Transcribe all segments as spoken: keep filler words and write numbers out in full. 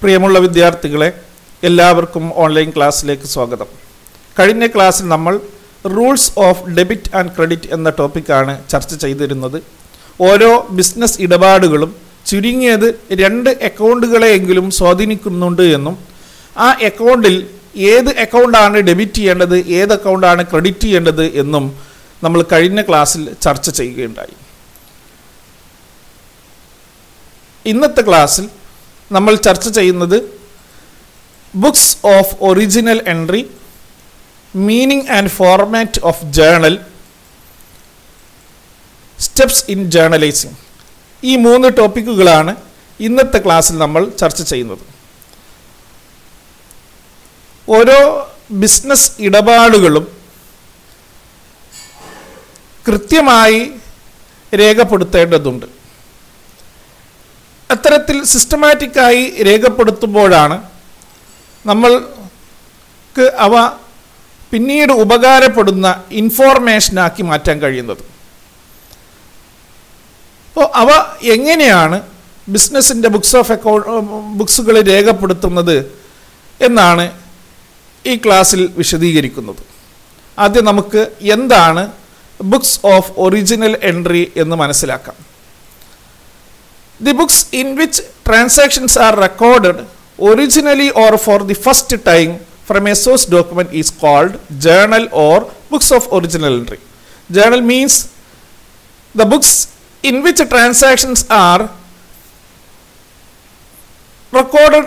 പ്രിയമുള്ള വിദ്യാർത്ഥികളെ, എല്ലാവർക്കും ഓൺലൈൻ ക്ലാസ്സിലേക്ക് സ്വാഗതം. കഴിഞ്ഞ ക്ലാസ്സിൽ നമ്മൾ rules of debit and credit എന്ന ടോപ്പിക്കാണ് ചർച്ച ചെയ്തിരുന്നത്. ഓരോ ബിസിനസ് ഇടപാടുകളും ചുരുങ്ങിയത് രണ്ട് അക്കൗണ്ടുകളെയെങ്കിലും സ്വാധീനിക്കുന്നുണ്ട് എന്നും ആ അക്കൗണ്ടിൽ ഏത് അക്കൗണ്ടാണ് ഡെബിറ്റ് ചെയ്യേണ്ടത്, ഏത് അക്കൗണ്ടാണ് ക്രെഡിറ്റ് ചെയ്യേണ്ടത് എന്നും നമ്മൾ കഴിഞ്ഞ ക്ലാസ്സിൽ ചർച്ച ചെയ്യുകയുണ്ടായി. ഇന്നത്തെ ക്ലാസ്സിൽ നമ്മൾ ചർച്ച ചെയ്യുന്നത് books of original entry, meaning and format of journal, steps in journalising. ഈ മൂന്ന് ടോപ്പിക്കുകളാണ് ഇന്നത്തെ ക്ലാസ്സിൽ നമ്മൾ ചർച്ച ചെയ്യുന്നത്. ഓരോ ബിസിനസ് ഇടപാടുകളും കൃത്യമായി രേഖപ്പെടുത്തേണ്ടതുണ്ട്. അത്തരത്തിൽ സിസ്റ്റമാറ്റിക്കായി രേഖപ്പെടുത്തുമ്പോഴാണ് നമ്മൾക്ക് അവ പിന്നീട് ഉപകാരപ്പെടുന്ന ഇൻഫോർമേഷനാക്കി മാറ്റാൻ കഴിയുന്നത്. അപ്പോൾ അവ എങ്ങനെയാണ് ബിസിനസ്സിൻ്റെ ബുക്സ് ഓഫ് അക്കൗണ്ട് ബുക്സുകൾ രേഖപ്പെടുത്തുന്നത് എന്നാണ് ഈ ക്ലാസ്സിൽ വിശദീകരിക്കുന്നത്. ആദ്യം നമുക്ക് എന്താണ് ബുക്സ് ഓഫ് ഒറിജിനൽ എൻട്രി എന്ന് മനസ്സിലാക്കാം. The books in which transactions are recorded originally or for the first time from a source document is called journal or books of original entry. Journal means the books in which transactions are recorded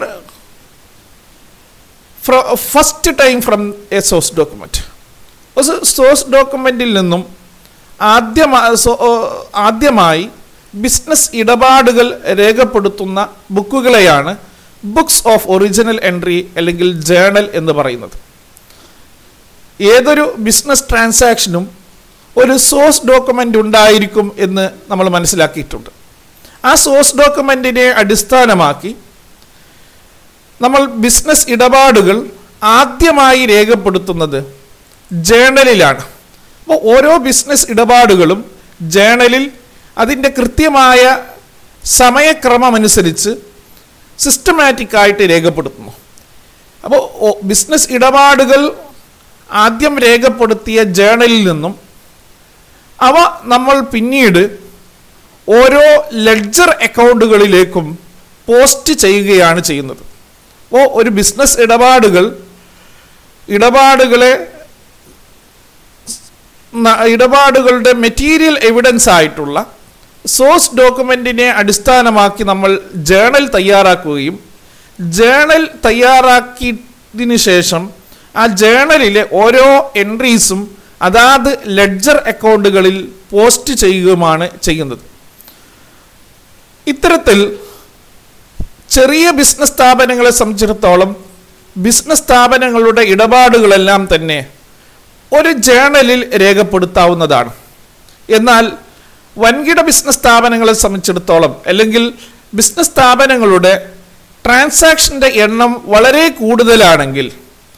for first time from a source document. ഒരു source ഡോക്യുമെൻറ്റിൽ നിന്നും ആദ്യമായി ആദ്യമായി business ഇടപാടുകൾ രേഖപ്പെടുത്തുന്ന ബുക്കുകളെയാണ് books of original entry അല്ലെങ്കിൽ journal എന്ന് പറയുന്നത്. ഏതൊരു ബിസിനസ് ട്രാൻസാക്ഷനും ഒരു സോഴ്സ് ഡോക്യുമെൻ്റ് ഉണ്ടായിരിക്കും എന്ന് നമ്മൾ മനസ്സിലാക്കിയിട്ടുണ്ട്. ആ സോഴ്സ് ഡോക്യുമെൻറ്റിനെ അടിസ്ഥാനമാക്കി നമ്മൾ ബിസിനസ് ഇടപാടുകൾ ആദ്യമായി രേഖപ്പെടുത്തുന്നത് ജേണലിലാണ്. അപ്പോൾ ഓരോ ബിസിനസ് ഇടപാടുകളും ജേണലിൽ അതിൻ്റെ കൃത്യമായ സമയക്രമമനുസരിച്ച് സിസ്റ്റമാറ്റിക്കായിട്ട് രേഖപ്പെടുത്തുന്നു. അപ്പോൾ ബിസിനസ് ഇടപാടുകൾ ആദ്യം രേഖപ്പെടുത്തിയ ജേണലിൽ നിന്നും അവ നമ്മൾ പിന്നീട് ഓരോ ലെഡ്ജർ അക്കൗണ്ടുകളിലേക്കും പോസ്റ്റ് ചെയ്യുകയാണ് ചെയ്യുന്നത്. അപ്പോൾ ഒരു ബിസിനസ് ഇടപാടുകൾ ഇടപാടുകളെ ഇടപാടുകളുടെ മെറ്റീരിയൽ എവിഡൻസ് ആയിട്ടുള്ള സോഴ്സ് ഡോക്യുമെൻറ്റിനെ അടിസ്ഥാനമാക്കി നമ്മൾ ജേണൽ തയ്യാറാക്കുകയും ജേണൽ തയ്യാറാക്കിയതിന് ശേഷം ആ ജേണലിലെ ഓരോ എൻട്രീസും അതാത് ലെഡ്ജർ അക്കൗണ്ടുകളിൽ പോസ്റ്റ് ചെയ്യുകയുമാണ് ചെയ്യുന്നത്. ഇത്തരത്തിൽ ചെറിയ ബിസിനസ് സ്ഥാപനങ്ങളെ സംബന്ധിച്ചിടത്തോളം ബിസിനസ് സ്ഥാപനങ്ങളുടെ ഇടപാടുകളെല്ലാം തന്നെ ഒരു ജേണലിൽ രേഖപ്പെടുത്താവുന്നതാണ്. എന്നാൽ വൻകിട ബിസിനസ് സ്ഥാപനങ്ങളെ സംബന്ധിച്ചിടത്തോളം അല്ലെങ്കിൽ ബിസിനസ് സ്ഥാപനങ്ങളുടെ ട്രാൻസാക്ഷൻ്റെ എണ്ണം വളരെ കൂടുതലാണെങ്കിൽ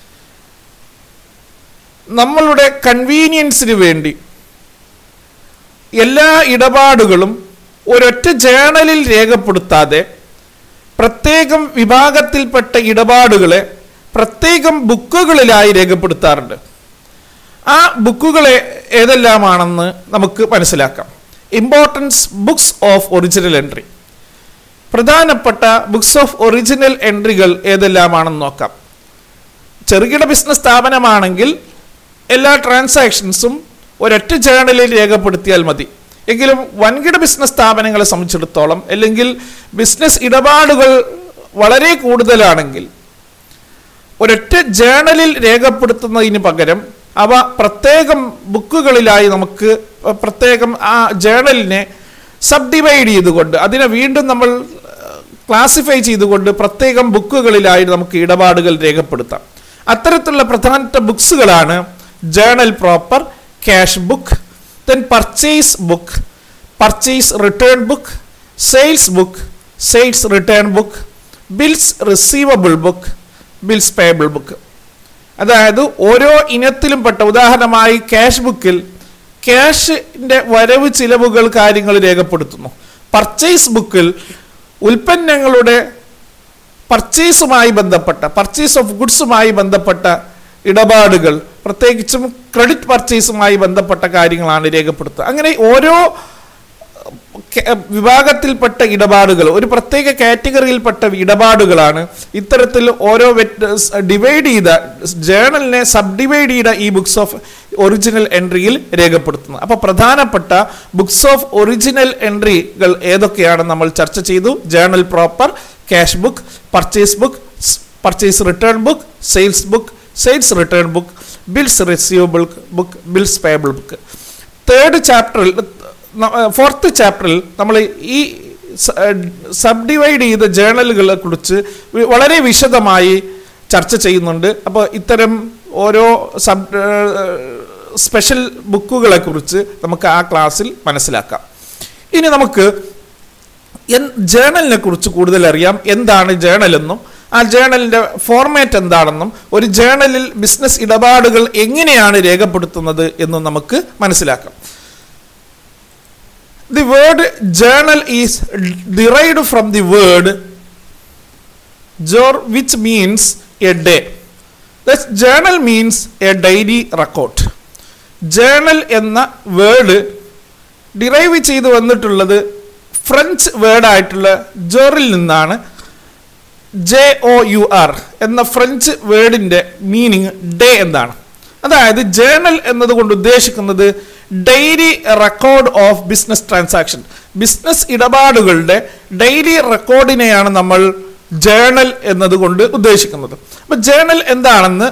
നമ്മളുടെ കൺവീനിയൻസിന് വേണ്ടി എല്ലാ ഇടപാടുകളും ഒരൊറ്റ ജേണലിൽ രേഖപ്പെടുത്താതെ പ്രത്യേകം വിഭാഗത്തിൽപ്പെട്ട ഇടപാടുകളെ പ്രത്യേകം ബുക്കുകളിലായി രേഖപ്പെടുത്താറുണ്ട്. ആ ബുക്കുകളെ ഏതെല്ലാമാണെന്ന് നമുക്ക് മനസ്സിലാക്കാം. Importance books of original entry. പ്രധാനപ്പെട്ട ബുക്സ് ഓഫ് ഒറിജിനൽ എൻട്രികൾ ഏതെല്ലാമാണെന്ന് നോക്കാം. ചെറുകിട ബിസിനസ് സ്ഥാപനമാണെങ്കിൽ എല്ലാ ട്രാൻസാക്ഷൻസും ഒരൊറ്റ ജേണലിൽ രേഖപ്പെടുത്തിയാൽ മതി. എങ്കിലും വൻകിട ബിസിനസ് സ്ഥാപനങ്ങളെ സംബന്ധിച്ചിടത്തോളം അല്ലെങ്കിൽ ബിസിനസ് ഇടപാടുകൾ വളരെ കൂടുതലാണെങ്കിൽ ഒരൊറ്റ ജേണലിൽ രേഖപ്പെടുത്തുന്നതിന് പകരം അവ പ്രത്യേകം ബുക്കുകളിലായി നമുക്ക് പ്രത്യേകം ആ ജേണലിനെ സബ് ഡിവൈഡ് ചെയ്തുകൊണ്ട് അതിനെ വീണ്ടും നമ്മൾ ക്ലാസിഫൈ ചെയ്തുകൊണ്ട് പ്രത്യേകം ബുക്കുകളിലായി നമുക്ക് ഇടപാടുകൾ രേഖപ്പെടുത്താം. അത്തരത്തിലുള്ള പ്രധാനപ്പെട്ട ബുക്സുകളാണ് journal proper, cash book, then purchase book, purchase return book, sales book, sales return book, bills receivable book, bills payable book. അതായത് ഓരോ ഇനത്തിലും പെട്ട, ഉദാഹരണമായി ക്യാഷ് ബുക്കിൽ ക്യാഷിൻ്റെ വരവ് ചിലവുകൾ കാര്യങ്ങൾ രേഖപ്പെടുത്തുന്നു. പർച്ചേസ് ബുക്കിൽ ഉൽപ്പന്നങ്ങളുടെ പർച്ചേസുമായി ബന്ധപ്പെട്ട പർച്ചേസ് ഓഫ് ഗുഡ്സുമായി ബന്ധപ്പെട്ട ഇടപാടുകൾ, പ്രത്യേകിച്ചും ക്രെഡിറ്റ് പർച്ചേസുമായി ബന്ധപ്പെട്ട കാര്യങ്ങളാണ് രേഖപ്പെടുത്തുക. അങ്ങനെ ഓരോ വിഭാഗത്തിൽപ്പെട്ട ഇടപാടുകൾ, ഒരു പ്രത്യേക കാറ്റഗറിയിൽപ്പെട്ട ഇടപാടുകളാണ് ഇത്തരത്തിൽ ഓരോ ഡിവൈഡ് ചെയ്ത ജേണലിനെ സബ് ഡിവൈഡ് ചെയ്ത ഈ ബുക്സ് ഓഫ് ഒറിജിനൽ എൻട്രിയിൽ രേഖപ്പെടുത്തുന്നത്. അപ്പോൾ പ്രധാനപ്പെട്ട ബുക്സ് ഓഫ് ഒറിജിനൽ എൻട്രികൾ ഏതൊക്കെയാണെന്ന് നമ്മൾ ചർച്ച ചെയ്തു. Journal proper, cash book, purchase book, purchase return book, sales book, sales return book, bills receivable book, bills payable book. Third ചാപ്റ്ററിൽ ഫോർത്ത് ചാപ്റ്ററിൽ നമ്മൾ ഈ സബ് ഡിവൈഡ് ചെയ്ത ജേണലുകളെ കുറിച്ച് വളരെ വിശദമായി ചർച്ച ചെയ്യുന്നുണ്ട്. അപ്പോൾ ഇത്തരം ഓരോ സബ് സ്പെഷ്യൽ ബുക്കുകളെ കുറിച്ച് നമുക്ക് ആ ക്ലാസ്സിൽ മനസ്സിലാക്കാം. ഇനി നമുക്ക് ജേണലിനെ കുറിച്ച് കൂടുതൽ അറിയാം. എന്താണ് ജേണൽ എന്നും ആ ജേണലിൻ്റെ ഫോർമാറ്റ് എന്താണെന്നും ഒരു ജേണലിൽ ബിസിനസ് ഇടപാടുകൾ എങ്ങനെയാണ് രേഖപ്പെടുത്തുന്നത് എന്നും നമുക്ക് മനസ്സിലാക്കാം. The word journal is derived from the word jor, which means a day. Thus, journal means a daily record. Journal എന്ന വേർഡ് ഡിറൈവ് ചെയ്ത് വന്നിട്ടുള്ളത് ഫ്രഞ്ച് വേർഡായിട്ടുള്ള ജോറിൽ നിന്നാണ്. ജെ ഒ യു ആർ എന്ന ഫ്രഞ്ച് വേർഡിൻ്റെ മീനിങ് ഡേ എന്താണ്. അതായത് ജേണൽ എന്നതുകൊണ്ട് ഉദ്ദേശിക്കുന്നത് daily record of business transaction, business ഇടപാടുകളുടെ ഡെയിലി റെക്കോർഡിനെയാണ് നമ്മൾ ജേണൽ എന്നതുകൊണ്ട് ഉദ്ദേശിക്കുന്നത്. അപ്പോൾ ജേണൽ എന്താണെന്ന്,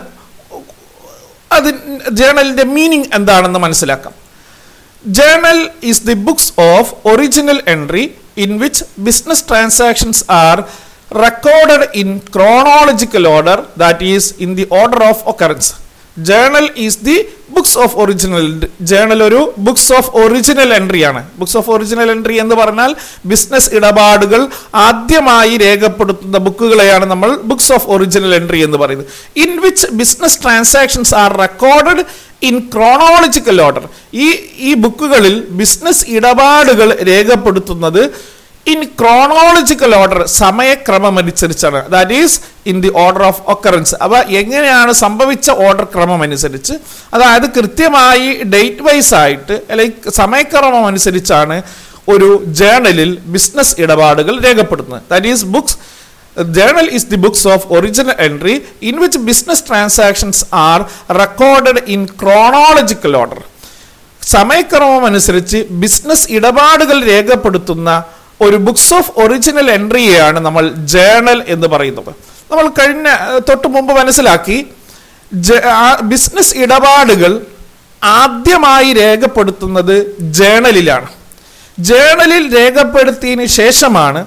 അത് ജേണലിൻ്റെ മീനിങ് എന്താണെന്ന് മനസ്സിലാക്കാം. Journal is the books of original entry in which business transactions are recorded in chronological order, that is in the order of occurrence. Journal is the books of original. Journal ഒരു books of original entry ആണ്. Books of original entry എന്ന് പറഞ്ഞാൽ business ഇടപാടുകൾ ആദ്യമായി രേഖപ്പെടുത്തുന്ന ബുക്കുകളെയാണ് നമ്മൾ books of original entry എന്ന് പറയുന്നത്. In which business transactions are recorded in chronological order. ഈ ഈ ബുക്കുകളിൽ ബിസിനസ് ഇടപാടുകൾ രേഖപ്പെടുത്തുന്നത് ഇൻ ക്രോണോളജിക്കൽ ഓർഡർ, സമയക്രമം അനുസരിച്ചാണ്. That is in the order of occurrence. അവ എങ്ങനെയാണ് സംഭവിച്ച ഓർഡർ ക്രമം അനുസരിച്ച്, അതായത് കൃത്യമായി ഡേറ്റ് വൈസ് ആയിട്ട് അല്ലെങ്കിൽ സമയക്രമം അനുസരിച്ചാണ് ഒരു ജേണലിൽ ബിസിനസ് ഇടപാടുകൾ രേഖപ്പെടുത്തുന്നത്. That is books journal is the books of original entry in which business transactions are recorded in chronological order. സമയക്രമം അനുസരിച്ച് ബിസിനസ് ഇടപാടുകൾ രേഖപ്പെടുത്തുന്ന ഒരു ബുക്സ് ഓഫ് ഒറിജിനൽ എൻട്രിയെയാണ് നമ്മൾ ജേണൽ എന്ന് പറയുന്നത്. നമ്മൾ കഴിഞ്ഞ തൊട്ട് മുമ്പ് മനസ്സിലാക്കി, ബിസിനസ് ഇടപാടുകൾ ആദ്യമായി രേഖപ്പെടുത്തുന്നത് ജേണലിലാണ്. ജേണലിൽ രേഖപ്പെടുത്തിയതിന് ശേഷമാണ്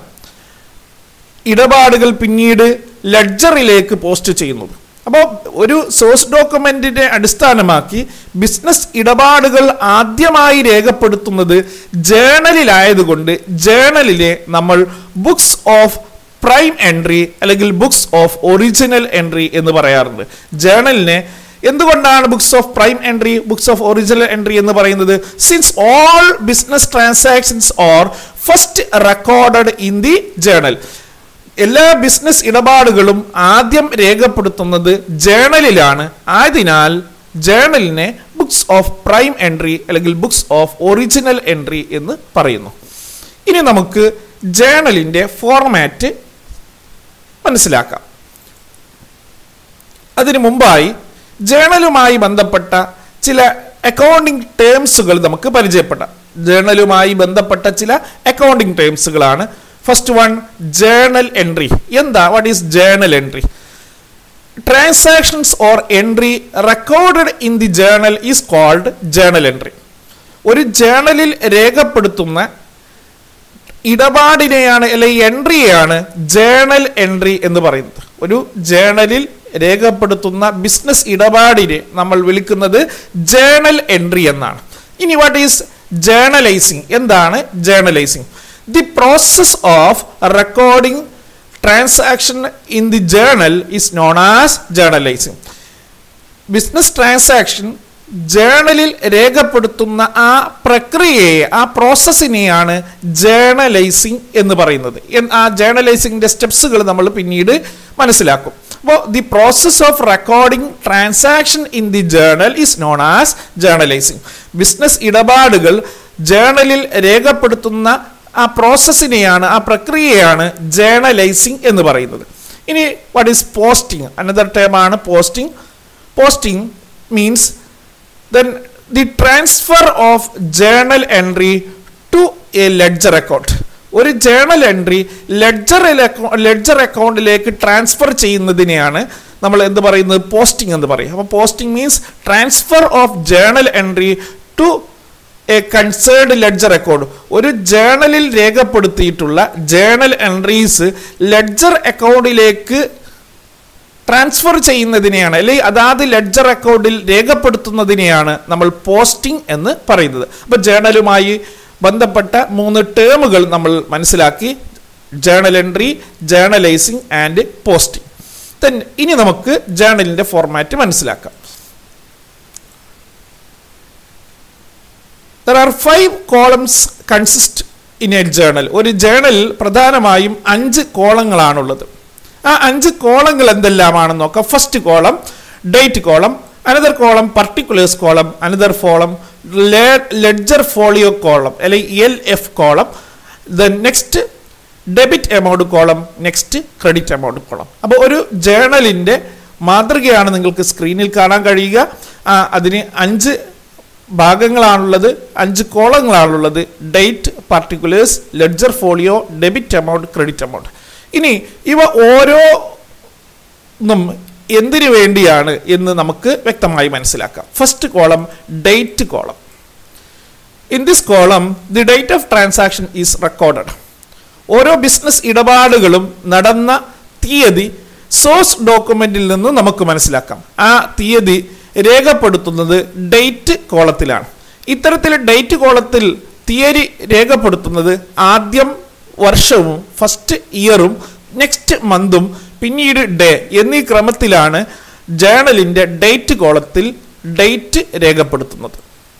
ഇടപാടുകൾ പിന്നീട് ലെഡ്ജറിലേക്ക് പോസ്റ്റ് ചെയ്യുന്നത്. അപ്പോൾ ഒരു സോഴ്സ് ഡോക്യുമെന്റിനെ അടിസ്ഥാനമാക്കി ബിസിനസ് ഇടപാടുകൾ ആദ്യമായി രേഖപ്പെടുത്തുന്നത് ജേണലിലായതുകൊണ്ട് ജേണലിലെ നമ്മൾ ബുക്സ് ഓഫ് പ്രൈം എൻട്രി അല്ലെങ്കിൽ ബുക്സ് ഓഫ് ഒറിജിനൽ എൻട്രി എന്ന് പറയാറുണ്ട്. ജേണലിനെ എന്തുകൊണ്ടാണ് books of prime entry, books of original entry എന്ന് പറയുന്നത്? Since all business transactions are first recorded in the journal. എല്ലാ ബിസിനസ് ഇടപാടുകളും ആദ്യം രേഖപ്പെടുത്തുന്നത് ജേണലിലാണ്. ആയതിനാൽ ജേണലിനെ ബുക്സ് ഓഫ് പ്രൈം എൻട്രി അല്ലെങ്കിൽ ബുക്സ് ഓഫ് ഒറിജിനൽ എൻട്രി എന്ന് പറയുന്നു. ഇനി നമുക്ക് ജേണലിൻ്റെ ഫോർമാറ്റ് മനസ്സിലാക്കാം. അതിനു മുമ്പായി ജേണലുമായി ബന്ധപ്പെട്ട ചില അക്കൗണ്ടിങ് ടേംസുകൾ നമുക്ക് പരിചയപ്പെടാം. ജേണലുമായി ബന്ധപ്പെട്ട ചില അക്കൗണ്ടിങ് ടേംസുകളാണ്. First one, journal entry. എന്താ, what is journal entry? Transactions or entry recorded in the journal is called journal entry. ഒരു ജേണലിൽ രേഖപ്പെടുത്തുന്ന ഇടപാടിനെയാണ് അല്ലെങ്കിൽ എൻട്രിയെയാണ് ജേണൽ എൻട്രി എന്ന് പറയുന്നത്. ഒരു ജേണലിൽ രേഖപ്പെടുത്തുന്ന ബിസിനസ് ഇടപാടിനെ നമ്മൾ വിളിക്കുന്നത് ജേണൽ എൻട്രി എന്നാണ്. ഇനി വാട്ട് ഈസ് ജേണലൈസിങ്? എന്താണ് journalizing? The process of recording transaction in the journal is known as journalizing. Business transaction ജേണലിൽ രേഖപ്പെടുത്തുന്ന ആ പ്രക്രിയയെ, ആ പ്രോസസ്സിനെയാണ് ജേണലൈസിങ് എന്ന് പറയുന്നത്. ആ ജേണലൈസിങ്ങിന്റെ സ്റ്റെപ്സുകൾ നമ്മൾ പിന്നീട് മനസ്സിലാക്കും. അപ്പോൾ the process of recording transaction in the journal is known as journalizing. Business ഇടപാടുകൾ ജേണലിൽ രേഖപ്പെടുത്തുന്ന ആ പ്രോസസ്സിനെയാണ്, ആ പ്രക്രിയയാണ് ജേണലൈസിങ് എന്ന് പറയുന്നത്. ഇനി what is posting? Another term ആണ് posting. Posting means then the transfer of journal entry to a ledger account. ഒരു ജേണൽ എൻട്രി ലെഡ്ജർ ലെഡ്ജർ അക്കൗണ്ടിലേക്ക് ട്രാൻസ്ഫർ ചെയ്യുന്നതിനെയാണ് നമ്മൾ എന്ത് പറയുന്നത്? പോസ്റ്റിംഗ് എന്ന് പറയും. അപ്പോൾ posting means transfer of journal entry to a concerned ledger account. ഒരു ജേണലിൽ രേഖപ്പെടുത്തിയിട്ടുള്ള ജേണൽ എൻട്രീസ് ലെഡ്ജർ അക്കൗണ്ടിലേക്ക് ട്രാൻസ്ഫർ ചെയ്യുന്നതിനെയാണ്, അല്ലെങ്കിൽ അതാത് ലെഡ്ജർ അക്കൗണ്ടിൽ രേഖപ്പെടുത്തുന്നതിനെയാണ് നമ്മൾ പോസ്റ്റിംഗ് എന്ന് പറയുന്നത്. അപ്പോൾ ജേണലുമായി ബന്ധപ്പെട്ട മൂന്ന് ടേമുകൾ നമ്മൾ മനസ്സിലാക്കി: journal entry, journalizing and posting. Then ഇനി നമുക്ക് ജേണലിന്റെ ഫോർമാറ്റ് മനസ്സിലാക്കാം. There are five columns consist in a journal. ഒരു ജേണലിൽ പ്രധാനമായും അഞ്ച് കോളങ്ങളാണുള്ളത്. ആ അഞ്ച് കോളങ്ങൾ എന്തെല്ലാമാണെന്ന് നോക്കാം. First column date column, another column particulars column, another column ledger folio column അല്ലെങ്കിൽ L F column, then next debit amount column, next credit amount column. അപ്പോൾ ഒരു ജേണലിൻ്റെ മാതൃകയാണ് നിങ്ങൾക്ക് സ്ക്രീനിൽ കാണാൻ കഴിയുക. അതിന് അഞ്ച് ഭാഗങ്ങളാണുള്ളത്, അഞ്ച് കോളങ്ങളാണുള്ളത്: date, particulars, ledger folio, debit amount, credit amount. ഇനി ഇവ ഓരോന്നും എന്തിനു വേണ്ടിയാണ് എന്ന് നമുക്ക് വ്യക്തമായി മനസ്സിലാക്കാം. First column date column. In this column the date of transaction is recorded. ഓരോ ബിസിനസ് ഇടപാടുകളും നടന്ന തീയതി സോഴ്സ് ഡോക്യുമെന്റിൽ നിന്ന് നമുക്ക് മനസ്സിലാക്കാം. ആ തീയതി രേഖപ്പെടുത്തുന്നത് ഡേറ്റ് കോളത്തിലാണ്. ഇത്തരത്തിൽ ഡേറ്റ് കോളത്തിൽ തീയതി രേഖപ്പെടുത്തുന്നത് ആദ്യം വർഷവും, ഫസ്റ്റ് ഇയറും, നെക്സ്റ്റ് മന്തും, പിന്നീട് ഡേ എന്നീ ക്രമത്തിലാണ് ജേണലിന്റെ ഡേറ്റ് കോളത്തിൽ ഡേറ്റ് രേഖപ്പെടുത്തുന്നത്.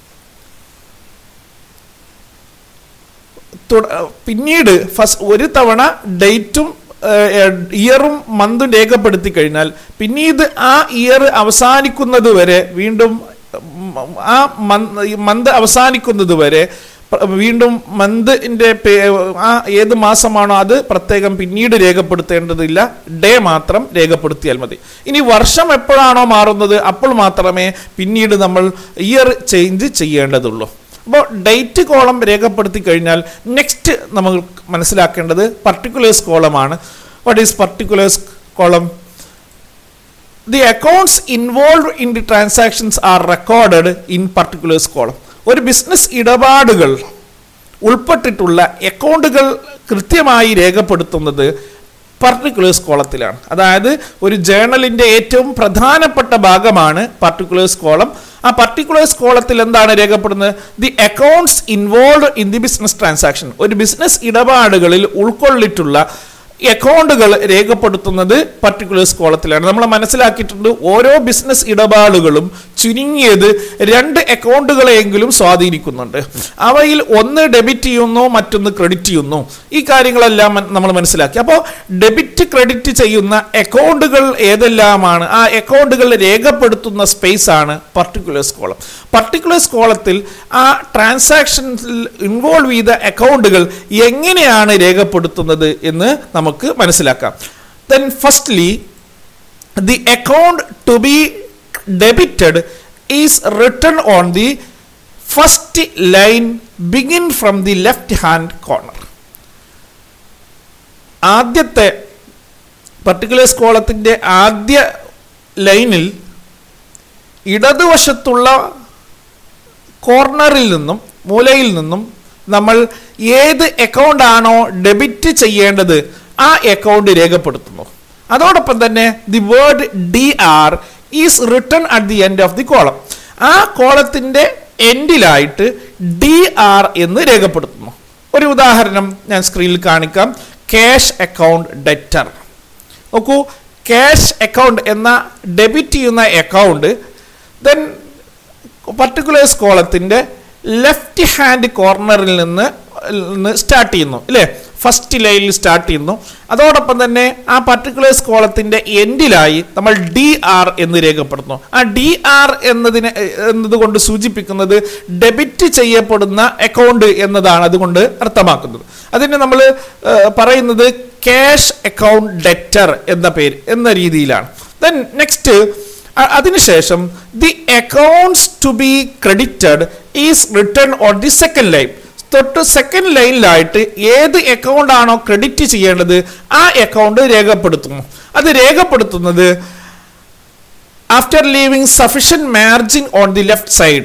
പിന്നീട് ഫസ്റ്റ് ഒരു തവണ ഡേറ്റും ഇയറും മന്തും രേഖപ്പെടുത്തി കഴിഞ്ഞാൽ പിന്നീട് ആ ഇയർ അവസാനിക്കുന്നത് വരെ വീണ്ടും ആ മന്ത് അവസാനിക്കുന്നത് വരെ വീണ്ടും മന്തിൻ്റെ ആ ഏത് മാസമാണോ അത് പ്രത്യേകം പിന്നീട് രേഖപ്പെടുത്തേണ്ടതില്ല, ഡേ മാത്രം രേഖപ്പെടുത്തിയാൽ മതി. ഇനി വർഷം എപ്പോഴാണോ മാറുന്നത് അപ്പോൾ മാത്രമേ പിന്നീട് നമ്മൾ ഇയർ ചേഞ്ച് ചെയ്യേണ്ടതുള്ളൂ. അപ്പോൾ ഡേറ്റ് കോളം രേഖപ്പെടുത്തി കഴിഞ്ഞാൽ നെക്സ്റ്റ് നമ്മൾ മനസ്സിലാക്കേണ്ടത് പർട്ടിക്കുലേഴ്സ് കോളമാണ്. What is particulars column? The accounts involve in the transactions are recorded in particulars column. ഒരു ബിസിനസ് ഇടപാടുകൾ ഉൾപ്പെട്ടിട്ടുള്ള അക്കൗണ്ടുകൾ കൃത്യമായി രേഖപ്പെടുത്തുന്നത് പർട്ടിക്കുലേഴ്സ് കോളത്തിലാണ്. അതായത് ഒരു ജേണലിൻ്റെ ഏറ്റവും പ്രധാനപ്പെട്ട ഭാഗമാണ് പർട്ടിക്കുലേഴ്സ് കോളം. ആ പർട്ടിക്കുലേഴ്സ് കോളത്തിൽ എന്താണ് രേഖപ്പെടുന്നത്? The accounts involve in the business transaction. ഒരു ബിസിനസ് ഇടപാടുകളിൽ ഉൾക്കൊള്ളിട്ടുള്ള അക്കൗണ്ടുകൾ രേഖപ്പെടുത്തുന്നത് പർട്ടിക്കുലേഴ്സ് കോളത്തിലാണ്. നമ്മൾ മനസ്സിലാക്കിയിട്ടുണ്ട് ഓരോ ബിസിനസ് ഇടപാടുകളും ചുരുങ്ങിയത് രണ്ട് അക്കൗണ്ടുകളെങ്കിലും സ്വാധീനിക്കുന്നുണ്ട്. അവയിൽ ഒന്ന് ഡെബിറ്റ് ചെയ്യുന്നു, മറ്റൊന്ന് ക്രെഡിറ്റ് ചെയ്യുന്നു. ഈ കാര്യങ്ങളെല്ലാം നമ്മൾ മനസ്സിലാക്കി. അപ്പോൾ ഡെബിറ്റ് ക്രെഡിറ്റ് ചെയ്യുന്ന അക്കൗണ്ടുകൾ ഏതെല്ലാമാണ്, ആ അക്കൗണ്ടുകൾ രേഖപ്പെടുത്തുന്ന സ്പേസ് ആണ് പർട്ടിക്കുലേഴ്സ് കോളം. പർട്ടിക്കുലേഴ്സ് കോളത്തിൽ ആ ട്രാൻസാക്ഷനിൽ ഇൻവോൾവ് ചെയ്ത അക്കൗണ്ടുകൾ എങ്ങനെയാണ് രേഖപ്പെടുത്തുന്നത് എന്ന് നമുക്ക് മനസ്സിലാക്കാം. Then firstly, the account to be debited is written on the first line begin from the left hand corner. ആദ്യത്തെ പർട്ടിക്കുലേഴ്സ് കോളത്തിന്റെ ആദ്യ ലൈനിൽ ഇടതുവശത്തുള്ള കോർണറിൽ നിന്നും മൂലയിൽ നിന്നും നമ്മൾ ഏത് അക്കൗണ്ട് ആണോ ഡെബിറ്റ് ചെയ്യേണ്ടത് ആ അക്കൗണ്ട് രേഖപ്പെടുത്തുന്നു. അതോടൊപ്പം തന്നെ the word D R is written at the end of the column. ആ കോളത്തിന്റെ എൻഡിലായിട്ട് ഡി ആർ എന്ന് രേഖപ്പെടുത്തുന്നു. ഒരു ഉദാഹരണം ഞാൻ സ്ക്രീനിൽ കാണിക്കാം. Cash account debtor. നോക്കൂ, ക്യാഷ് അക്കൗണ്ട് എന്ന ഡെബിറ്റ് ചെയ്യുന്ന അക്കൗണ്ട് ദെൻ പർട്ടിക്കുലേഴ്സ് കോളത്തിൻ്റെ ലെഫ്റ്റ് ഹാൻഡ് കോർണറിൽ നിന്ന് സ്റ്റാർട്ട് ചെയ്യുന്നു അല്ലേ, ഫസ്റ്റ് ലൈനിൽ സ്റ്റാർട്ട് ചെയ്യുന്നു. അതോടൊപ്പം തന്നെ ആ പർട്ടിക്കുലേഴ്സ് കോളത്തിൻ്റെ എൻഡിലായി നമ്മൾ ഡി ആർ എന്ന് രേഖപ്പെടുത്തുന്നു. ആ ഡി ആർ എന്നതിനെ എന്നതുകൊണ്ട് സൂചിപ്പിക്കുന്നത് ഡെബിറ്റ് ചെയ്യപ്പെടുന്ന അക്കൗണ്ട് എന്നതാണ് അതുകൊണ്ട് അർത്ഥമാക്കുന്നത്. അതിന് നമ്മൾ പറയുന്നത് ക്യാഷ് അക്കൗണ്ട് ഡെറ്റർ എന്ന പേര് എന്ന രീതിയിലാണ്. ദെൻ നെക്സ്റ്റ് അതിനുശേഷം the accounts to be credited is written on the second line. തൊട്ട് സെക്കൻഡ് ലൈനിലായിട്ട് ഏത് അക്കൗണ്ട് ആണോ ക്രെഡിറ്റ് ചെയ്യേണ്ടത് ആ അക്കൗണ്ട് രേഖപ്പെടുത്തുന്നു. അത് രേഖപ്പെടുത്തുന്നത് after leaving sufficient margin on the left side.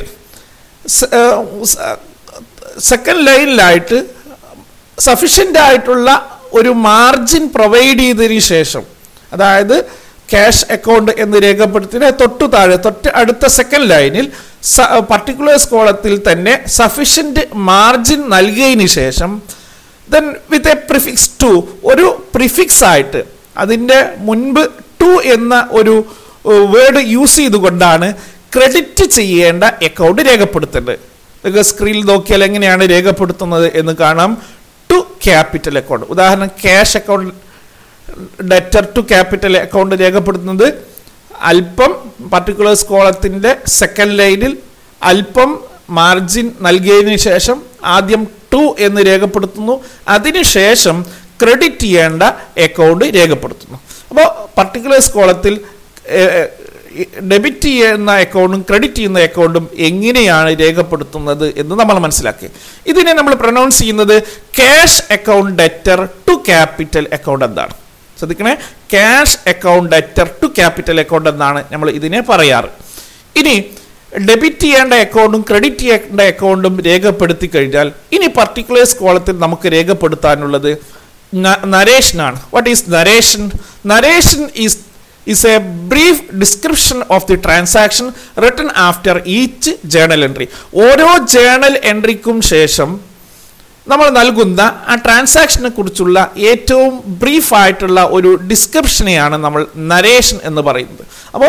Second ലൈനിലായിട്ട് സഫിഷ്യൻ്റ് ആയിട്ടുള്ള ഒരു മാർജിൻ പ്രൊവൈഡ് ചെയ്തതിന് ശേഷം, അതായത് ക്യാഷ് അക്കൗണ്ട് എന്ന് രേഖപ്പെടുത്തിയ തൊട്ടു താഴെ തൊട്ട് അടുത്ത സെക്കൻഡ് ലൈനിൽ പർട്ടിക്കുലേഴ്സ് കോളത്തിൽ തന്നെ സഫിഷ്യൻറ്റ് മാർജിൻ നൽകിയതിന് ശേഷം then with a prefix to, ഒരു പ്രിഫിക്സ് ആയിട്ട് അതിൻ്റെ മുൻപ് ടു എന്ന ഒരു വേർഡ് യൂസ് ചെയ്തുകൊണ്ടാണ് ക്രെഡിറ്റ് ചെയ്യേണ്ട അക്കൗണ്ട് രേഖപ്പെടുത്തേണ്ടത്. നിങ്ങൾക്ക് സ്ക്രീനിൽ നോക്കിയാൽ എങ്ങനെയാണ് രേഖപ്പെടുത്തുന്നത് എന്ന് കാണാം. ടു ക്യാപിറ്റൽ അക്കൗണ്ട്, ഉദാഹരണം cash account debtor to capital account രേഖപ്പെടുത്തുന്നത് അല്പം പർട്ടിക്കുലേഴ്സ് കോളത്തിൻ്റെ സെക്കൻഡ് ലൈനിൽ അല്പം മാർജിൻ നൽകിയതിന് ശേഷം ആദ്യം ടു എന്ന് രേഖപ്പെടുത്തുന്നു. അതിനുശേഷം ക്രെഡിറ്റ് ചെയ്യേണ്ട അക്കൗണ്ട് രേഖപ്പെടുത്തുന്നു. അപ്പോൾ പർട്ടിക്കുലേഴ്സ് കോളത്തിൽ ഡെബിറ്റ് ചെയ്യുന്ന അക്കൗണ്ടും ക്രെഡിറ്റ് ചെയ്യുന്ന അക്കൗണ്ടും എങ്ങനെയാണ് രേഖപ്പെടുത്തുന്നത് എന്ന് നമ്മൾ മനസ്സിലാക്കി. ഇതിനെ നമ്മൾ പ്രൊനൗൺസ് ചെയ്യുന്നത് cash account debtor to capital account എന്താണ്. ശ്രദ്ധിക്കണേ, cash account debtor to capital account എന്നാണ് നമ്മൾ ഇതിനെ പറയാറ്. ഇനി ഡെബിറ്റ് ചെയ്യേണ്ട അക്കൗണ്ടും ക്രെഡിറ്റ് ചെയ്യേണ്ട അക്കൗണ്ടും രേഖപ്പെടുത്തി കഴിഞ്ഞാൽ ഇനി പർട്ടിക്കുലേഴ്സ് കോളത്തിൽ നമുക്ക് രേഖപ്പെടുത്താനുള്ളത് നരേഷനാണ്. What is narration? Narration is is a brief description of the transaction written after each journal entry. ഓരോ ജേണൽ എൻട്രിക്കും ശേഷം നമ്മൾ നൽകുന്ന ആ ട്രാൻസാക്ഷനെ കുറിച്ചുള്ള ഏറ്റവും ബ്രീഫായിട്ടുള്ള ഒരു ഡിസ്ക്രിപ്ഷനെയാണ് നമ്മൾ നരേഷൻ എന്ന് പറയുന്നത്. അപ്പോൾ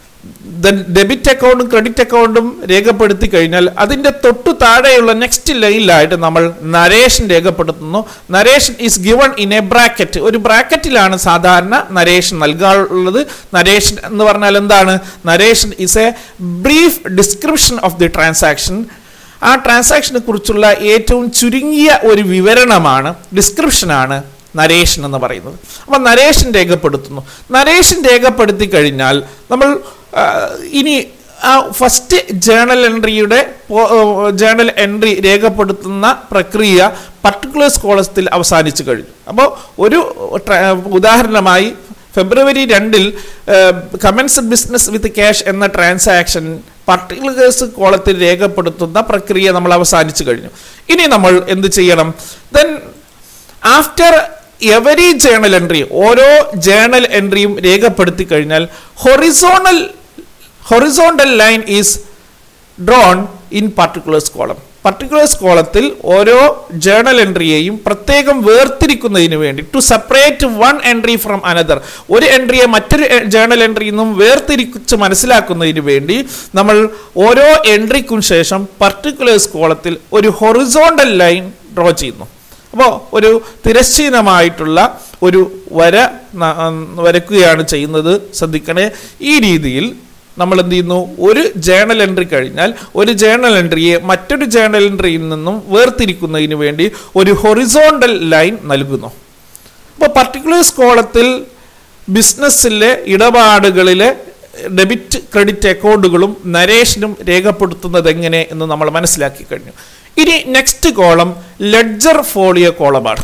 ഡെബിറ്റ് അക്കൗണ്ടും ക്രെഡിറ്റ് അക്കൗണ്ടും രേഖപ്പെടുത്തി കഴിഞ്ഞാൽ അതിൻ്റെ തൊട്ടു താഴെയുള്ള നെക്സ്റ്റ് ലൈനിലായിട്ട് നമ്മൾ നരേഷൻ രേഖപ്പെടുത്തുന്നു. Narration is given in a bracket. ഒരു ബ്രാക്കറ്റിലാണ് സാധാരണ നരേഷൻ നൽകാറുള്ളത്. നരേഷൻ എന്ന് പറഞ്ഞാൽ എന്താണ്? Narration is a brief description of the transaction. ആ ട്രാൻസാക്ഷനെ കുറിച്ചുള്ള ഏറ്റവും ചുരുങ്ങിയ ഒരു വിവരണമാണ്, ഡിസ്ക്രിപ്ഷനാണ് നരേഷൻ എന്ന് പറയുന്നത്. അപ്പം നരേഷൻ രേഖപ്പെടുത്തുന്നു. നരേഷൻ രേഖപ്പെടുത്തി കഴിഞ്ഞാൽ നമ്മൾ ഇനി ആ ഫസ്റ്റ് ജേണൽ എൻട്രിയുടെ ജേണൽ എൻട്രി രേഖപ്പെടുത്തുന്ന പ്രക്രിയ പർട്ടിക്കുലേഴ്സ് കോളത്തിൽ അവസാനിച്ചു കഴിഞ്ഞു. അപ്പോൾ ഒരു ഉദാഹരണമായി ഫെബ്രുവരി രണ്ടിൽ കമൻസ്ഡ് ബിസിനസ് വിത്ത് ക്യാഷ് എന്ന ട്രാൻസാക്ഷൻ പർട്ടിക്കുലേഴ്സ് കോളത്തിൽ രേഖപ്പെടുത്തുന്ന പ്രക്രിയ നമ്മൾ അവസാനിച്ചു കഴിഞ്ഞു. ഇനി നമ്മൾ എന്ത് ചെയ്യണം? Then after every journal entry, ഓരോ ജേണൽ എൻട്രിയും രേഖപ്പെടുത്തി കഴിഞ്ഞാൽ horizontal horizontal line is drawn in particulars column. Particulars കോളത്തിൽ ഓരോ ജേണൽ എൻട്രിയെയും പ്രത്യേകം വേർതിരിക്കുന്നതിന് വേണ്ടി, to separate one entry from another, ഒരു എൻട്രിയെ മറ്റൊരു ജേണൽ എൻട്രിയിൽ നിന്നും വേർതിരിച്ച് മനസ്സിലാക്കുന്നതിന് വേണ്ടി നമ്മൾ ഓരോ എൻട്രിക്കും ശേഷം പർട്ടിക്കുലേഴ്സ് കോളത്തിൽ ഒരു ഹൊറിസോണ്ടൽ ലൈൻ ഡ്രോ ചെയ്യുന്നു. അപ്പോൾ ഒരു തിരശ്ചീനമായിട്ടുള്ള ഒരു വര വരയ്ക്കുകയാണ് ചെയ്യുന്നത്. ശ്രദ്ധിക്കണേ, ഈ രീതിയിൽ നമ്മൾ എന്ത് ചെയ്യുന്നു? ഒരു ജേണൽ എൻട്രി കഴിഞ്ഞാൽ ഒരു ജേണൽ എൻട്രിയെ മറ്റൊരു ജേണൽ എൻട്രിയിൽ നിന്നും വേർതിരിക്കുന്നതിന് വേണ്ടി ഒരു ഹൊറിസോണ്ടൽ ലൈൻ നൽകുന്നു. അപ്പോൾ പർട്ടിക്കുലേഴ്സ് കോളത്തിൽ ബിസിനസ്സിലെ ഇടപാടുകളിലെ ഡെബിറ്റ് ക്രെഡിറ്റ് അക്കൗണ്ടുകളും നരേഷനും രേഖപ്പെടുത്തുന്നത് എങ്ങനെ എന്ന് നമ്മൾ മനസ്സിലാക്കി കഴിഞ്ഞു. ഇനി നെക്സ്റ്റ് കോളം ലെഡ്ജർ ഫോളിയോ കോളമാണ്.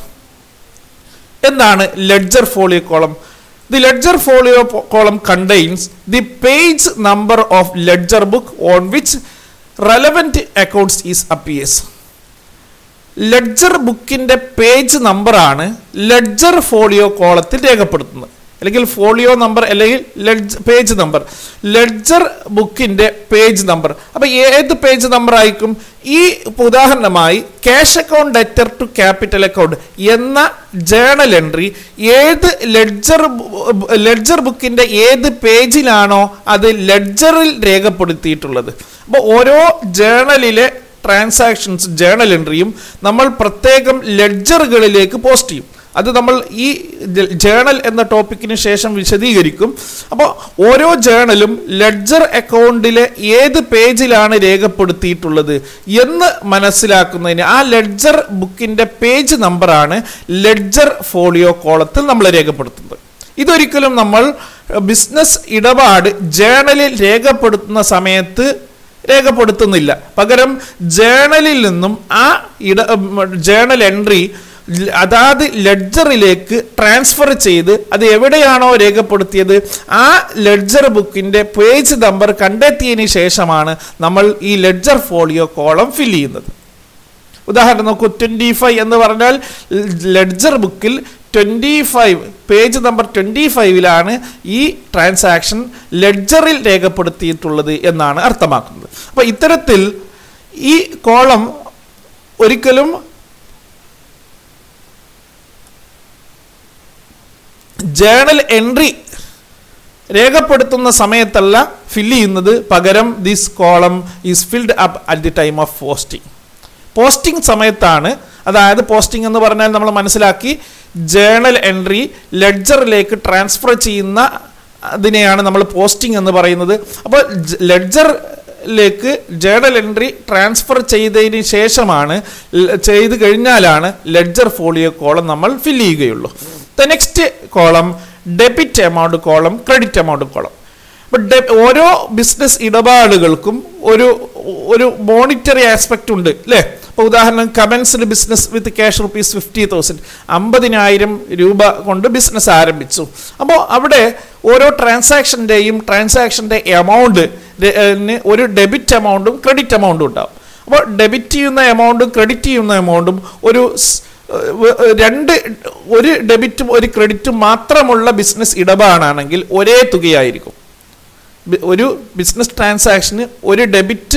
എന്താണ് ledger folio column? The ledger folio column contains the page number of ledger book on which relevant accounts is appears. Ledger ബുക്കിൻ്റെ പേജ് നമ്പറാണ് ലെഡ്ജർ ഫോളിയോ കോളത്തിൽ രേഖപ്പെടുത്തുന്നത്. അല്ലെങ്കിൽ ഫോളിയോ നമ്പർ അല്ലെങ്കിൽ ലെഡ്ജ് പേജ് നമ്പർ, ലെഡ്ജർ ബുക്കിൻ്റെ page number. അപ്പോൾ ഏത് page number ആയിരിക്കും? ഈ ഉദാഹരണമായി cash account debtor to capital account എന്ന ജേണൽ എൻട്രി ഏത് ലെഡ്ജർ ലെഡ്ജർ ബുക്കിൻ്റെ ഏത് പേജിലാണോ അത് ലെഡ്ജറിൽ രേഖപ്പെടുത്തിയിട്ടുള്ളത്. അപ്പോൾ ഓരോ ജേണലിലെ ട്രാൻസാക്ഷൻസ് ജേണൽ എൻട്രിയും നമ്മൾ പ്രത്യേകം ലെഡ്ജറുകളിലേക്ക് പോസ്റ്റ് ചെയ്യും. അത് നമ്മൾ ഈ ജേണൽ എന്ന ടോപ്പിക്കിന് ശേഷം വിശദീകരിക്കും. അപ്പോൾ ഓരോ ജേണലും ലെഡ്ജർ അക്കൗണ്ടിലെ ഏത് പേജിലാണ് രേഖപ്പെടുത്തിയിട്ടുള്ളത് എന്ന് മനസ്സിലാക്കുന്നതിന് ആ ലെഡ്ജർ ബുക്കിൻ്റെ പേജ് നമ്പറാണ് ലെഡ്ജർ ഫോളിയോ കോളത്തിൽ നമ്മൾ രേഖപ്പെടുത്തുന്നത്. ഇതൊരിക്കലും നമ്മൾ ബിസിനസ് ഇടപാട് ജേണലിൽ രേഖപ്പെടുത്തുന്ന സമയത്ത് രേഖപ്പെടുത്തുന്നില്ല. പകരം ജേണലിൽ നിന്നും ആ ഇട ജേണൽ എൻട്രി അതാത് ലെഡ്ജറിലേക്ക് ട്രാൻസ്ഫർ ചെയ്ത് അത് എവിടെയാണോ രേഖപ്പെടുത്തിയത് ആ ലെഡ്ജർ ബുക്കിൻ്റെ പേജ് നമ്പർ കണ്ടെത്തിയതിന് ശേഷമാണ് നമ്മൾ ഈ ലെഡ്ജർ ഫോളിയോ കോളം ഫില്ല് ചെയ്യുന്നത്. ഉദാഹരണം നോക്കൂ, ട്വൻറ്റി ഫൈവ് എന്ന് പറഞ്ഞാൽ ലെഡ്ജർ ബുക്കിൽ twenty five page number twenty ഫൈവിലാണ് ഈ ട്രാൻസാക്ഷൻ ലെഡ്ജറിൽ രേഖപ്പെടുത്തിയിട്ടുള്ളത് എന്നാണ് അർത്ഥമാക്കുന്നത്. അപ്പോൾ ഇത്തരത്തിൽ ഈ കോളം ഒരിക്കലും ജേണൽ എൻട്രി രേഖപ്പെടുത്തുന്ന സമയത്തല്ല ഫില്ല് ചെയ്യുന്നത്, പകരം this column is filled up at the time of posting. Posting സമയത്താണ്, അതായത് പോസ്റ്റിംഗ് എന്ന് പറഞ്ഞാൽ നമ്മൾ മനസ്സിലാക്കി ജേണൽ എൻട്രി ലെഡ്ജറിലേക്ക് ട്രാൻസ്ഫർ ചെയ്യുന്ന അതിനെയാണ് നമ്മൾ പോസ്റ്റിംഗ് എന്ന് പറയുന്നത്. അപ്പോൾ ലെഡ്ജറിലേക്ക് ജേണൽ എൻട്രി ട്രാൻസ്ഫർ ചെയ്തതിന് ശേഷമാണ് ചെയ്ത് കഴിഞ്ഞാലാണ് ലെഡ്ജർ ഫോളിയോ കോളം നമ്മൾ ഫില്ല് ചെയ്യുകയുള്ളൂ. The next column debit amount column, credit amount column. അപ്പോൾ ഓരോ ബിസിനസ് ഇടപാടുകൾക്കും ഒരു ഒരു മോണിറ്ററി ആസ്പെക്റ്റ് ഉണ്ട് അല്ലേ? അപ്പോൾ ഉദാഹരണം commenced business with cash rupees fifty thousand അമ്പതിനായിരം രൂപ കൊണ്ട് ബിസിനസ് ആരംഭിച്ചു. അപ്പോൾ അവിടെ ഓരോ ട്രാൻസാക്ഷൻ്റെയും ട്രാൻസാക്ഷൻ്റെ എമൗണ്ട് ഒരു ഡെബിറ്റ് എമൗണ്ടും ക്രെഡിറ്റ് എമൗണ്ടും ഉണ്ടാവും. അപ്പോൾ ഡെബിറ്റ് ചെയ്യുന്ന എമൗണ്ടും ക്രെഡിറ്റ് ചെയ്യുന്ന എമൗണ്ടും ഒരു രണ്ട് ഒരു ഡെബിറ്റും ഒരു ക്രെഡിറ്റും മാത്രമുള്ള ബിസിനസ് ഇടപാടാണെങ്കിൽ ഒരേ തുകയായിരിക്കും. ഒരു ബിസിനസ് ട്രാൻസാക്ഷന് ഒരു ഡെബിറ്റ്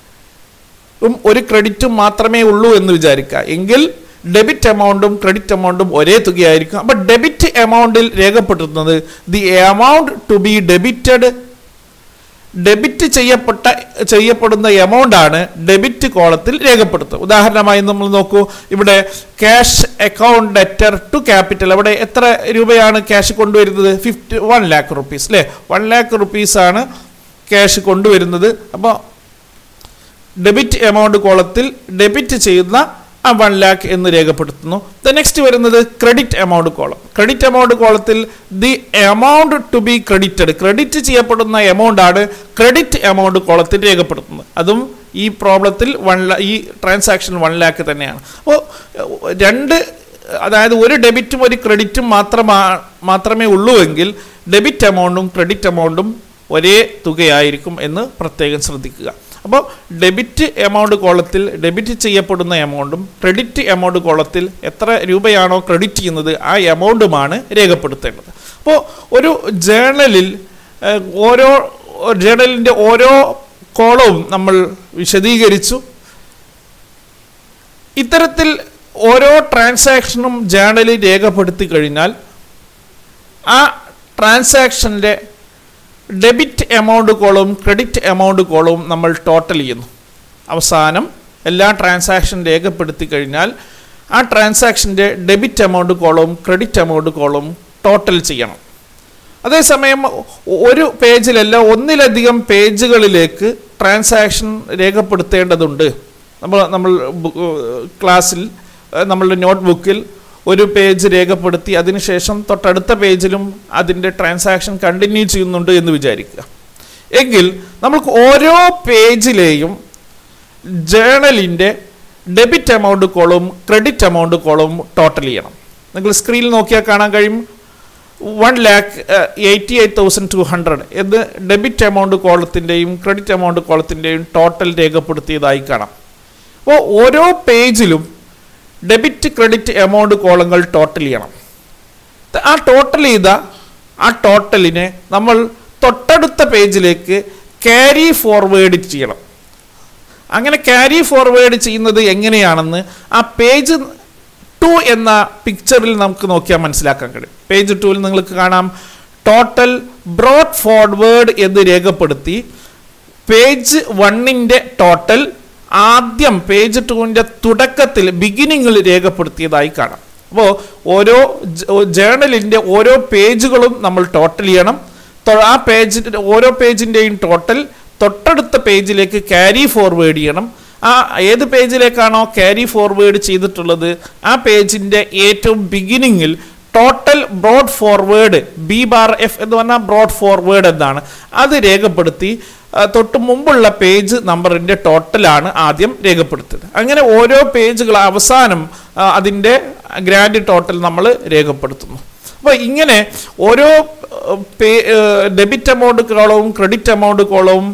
ഒരു ക്രെഡിറ്റും മാത്രമേ ഉള്ളൂ എന്ന് വിചാരിക്കുക എങ്കിൽ ഡെബിറ്റ് എമൗണ്ടും ക്രെഡിറ്റ് എമൗണ്ടും ഒരേ തുകയായിരിക്കും. അപ്പോൾ ഡെബിറ്റ് എമൗണ്ടിൽ രേഖപ്പെടുത്തുന്നത് the amount to be debited, debit ചെയ്യപ്പെട്ട ചെയ്യപ്പെടുന്ന എമൗണ്ട് ആണ് ഡെബിറ്റ് കോളത്തിൽ രേഖപ്പെടുത്തുക. ഉദാഹരണമായി നമ്മൾ നോക്കൂ, ഇവിടെ cash account debtor to capital, അവിടെ എത്ര രൂപയാണ് ക്യാഷ് കൊണ്ടുവരുന്നത്? ഫിഫ്റ്റി വൺ ലാക്ക് റുപ്പീസ് അല്ലേ? വൺ ലാക്ക് റുപ്പീസാണ് ക്യാഷ് കൊണ്ടുവരുന്നത്. അപ്പോൾ ഡെബിറ്റ് എമൗണ്ട് കോളത്തിൽ ഡെബിറ്റ് ചെയ്യുന്ന ആ വൺ ലാക്ക് എന്ന് രേഖപ്പെടുത്തുന്നു. ദ നെക്സ്റ്റ് വരുന്നത് credit amount column. Credit amount കോളത്തിൽ the amount to be credited, credit ചെയ്യപ്പെടുന്ന എമൗണ്ട് ആണ് ക്രെഡിറ്റ് എമൗണ്ട് കോളത്തിൽ രേഖപ്പെടുത്തുന്നത്. അതും ഈ പ്രോബ്ലത്തിൽ വൺ ലാ ഈ ട്രാൻസാക്ഷൻ വൺ ലാക്ക് തന്നെയാണ്. അപ്പോൾ രണ്ട്, അതായത് ഒരു ഡെബിറ്റും ഒരു ക്രെഡിറ്റും മാത്രമാ മാത്രമേ ഉള്ളൂ എങ്കിൽ ഡെബിറ്റ് എമൗണ്ടും ക്രെഡിറ്റ് എമൗണ്ടും ഒരേ തുകയായിരിക്കും എന്ന് പ്രത്യേകം ശ്രദ്ധിക്കുക. അപ്പോൾ ഡെബിറ്റ് എമൗണ്ട് കോളത്തിൽ ഡെബിറ്റ് ചെയ്യപ്പെടുന്ന എമൗണ്ടും ക്രെഡിറ്റ് എമൗണ്ട് കോളത്തിൽ എത്ര രൂപയാണോ ക്രെഡിറ്റ് ചെയ്യുന്നത് ആ എമൗണ്ടുമാണ് രേഖപ്പെടുത്തേണ്ടത്. അപ്പോൾ ഒരു ജേണലിൽ ഓരോ ജേണലിൻ്റെ ഓരോ കോളവും നമ്മൾ വിശദീകരിച്ചു. ഇത്തരത്തിൽ ഓരോ ട്രാൻസാക്ഷനും ജേണലിൽ രേഖപ്പെടുത്തി കഴിഞ്ഞാൽ ആ ട്രാൻസാക്ഷൻ്റെ ഡെബിറ്റ് എമൗണ്ട് കോളവും ക്രെഡിറ്റ് എമൗണ്ട് കോളവും നമ്മൾ ടോട്ടൽ ചെയ്യുന്നു. അവസാനം എല്ലാ ട്രാൻസാക്ഷൻ രേഖപ്പെടുത്തി കഴിഞ്ഞാൽ ആ ട്രാൻസാക്ഷൻ്റെ ഡെബിറ്റ് എമൗണ്ട് കോളവും ക്രെഡിറ്റ് എമൗണ്ട് കോളവും ടോട്ടൽ ചെയ്യണം. അതേസമയം ഒരു പേജിലല്ല ഒന്നിലധികം പേജുകളിലേക്ക് ട്രാൻസാക്ഷൻ രേഖപ്പെടുത്തേണ്ടതുണ്ട്. നമ്മൾ നമ്മൾ ക്ലാസ്സിൽ നമ്മളുടെ നോട്ട്ബുക്കിൽ ഒരു പേജ് രേഖപ്പെടുത്തി അതിനുശേഷം തൊട്ടടുത്ത പേജിലും അതിൻ്റെ ട്രാൻസാക്ഷൻ കണ്ടിന്യൂ ചെയ്യുന്നുണ്ട് എന്ന് വിചാരിക്കുക. എങ്കിൽ നമുക്ക് ഓരോ പേജിലെയും ജേണലിൻ്റെ ഡെബിറ്റ് എമൗണ്ട് കോളവും ക്രെഡിറ്റ് എമൗണ്ട് കോളവും ടോട്ടൽ ചെയ്യണം. നിങ്ങൾ സ്ക്രീനിൽ നോക്കിയാൽ കാണാൻ കഴിയും one lakh eighty eight thousand two hundred എന്ന് ഡെബിറ്റ് എമൗണ്ട് കോളത്തിൻ്റെയും ക്രെഡിറ്റ് എമൗണ്ട് കോളത്തിൻ്റെയും ടോട്ടൽ രേഖപ്പെടുത്തിയതായി കാണാം. അപ്പോൾ ഓരോ പേജിലും ഡെബിറ്റ് ക്രെഡിറ്റ് എമൗണ്ട് കോളങ്ങൾ ടോട്ടൽ ചെയ്യണം. ആ ടോട്ടൽ ചെയ്ത ആ ടോട്ടലിനെ നമ്മൾ തൊട്ടടുത്ത പേജിലേക്ക് ക്യാരി ഫോർവേഡ് ചെയ്യണം. അങ്ങനെ ക്യാരി ഫോർവേഡ് ചെയ്യുന്നത് എങ്ങനെയാണെന്ന് ആ പേജ് ടു എന്ന പിക്ചറിൽ നമുക്ക് നോക്കിയാൽ മനസ്സിലാക്കാൻ കഴിയും. പേജ് ടുവിൽ നിങ്ങൾക്ക് കാണാം ടോട്ടൽ ബ്രോഡ് ഫോർവേഡ് എന്ന് രേഖപ്പെടുത്തി പേജ് വണ്ണിൻ്റെ ടോട്ടൽ ആദ്യം പേജ് ടുവിൻ്റെ തുടക്കത്തിൽ ബിഗിനിങ്ങിൽ രേഖപ്പെടുത്തിയതായി കാണാം. അപ്പോൾ ഓരോ ജേണലിൻ്റെ ഓരോ പേജുകളും നമ്മൾ ടോട്ടൽ ചെയ്യണം. ആ പേജിൻ്റെ ഓരോ പേജിൻ്റെയും ടോട്ടൽ തൊട്ടടുത്ത പേജിലേക്ക് ക്യാരി ഫോർവേഡ് ചെയ്യണം. ആ ഏത് പേജിലേക്കാണോ ക്യാരി ഫോർവേഡ് ചെയ്തിട്ടുള്ളത് ആ പേജിൻ്റെ ഏറ്റവും ബിഗിനിങ്ങിൽ total brought forward B bar F എന്ന് പറഞ്ഞാൽ ബ്രോഡ് ഫോർവേഡ് എന്നാണ് അത് രേഖപ്പെടുത്തി തൊട്ട് മുമ്പുള്ള പേജ് നമ്പറിൻ്റെ ടോട്ടലാണ് ആദ്യം രേഖപ്പെടുത്തുന്നത്. അങ്ങനെ ഓരോ പേജുകൾ അവസാനം അതിൻ്റെ ഗ്രാൻഡ് ടോട്ടൽ നമ്മൾ രേഖപ്പെടുത്തുന്നു. അപ്പോൾ ഇങ്ങനെ ഓരോ പേ ഡെബിറ്റ് എമൗണ്ട് കോളവും ക്രെഡിറ്റ് എമൗണ്ട് കോളവും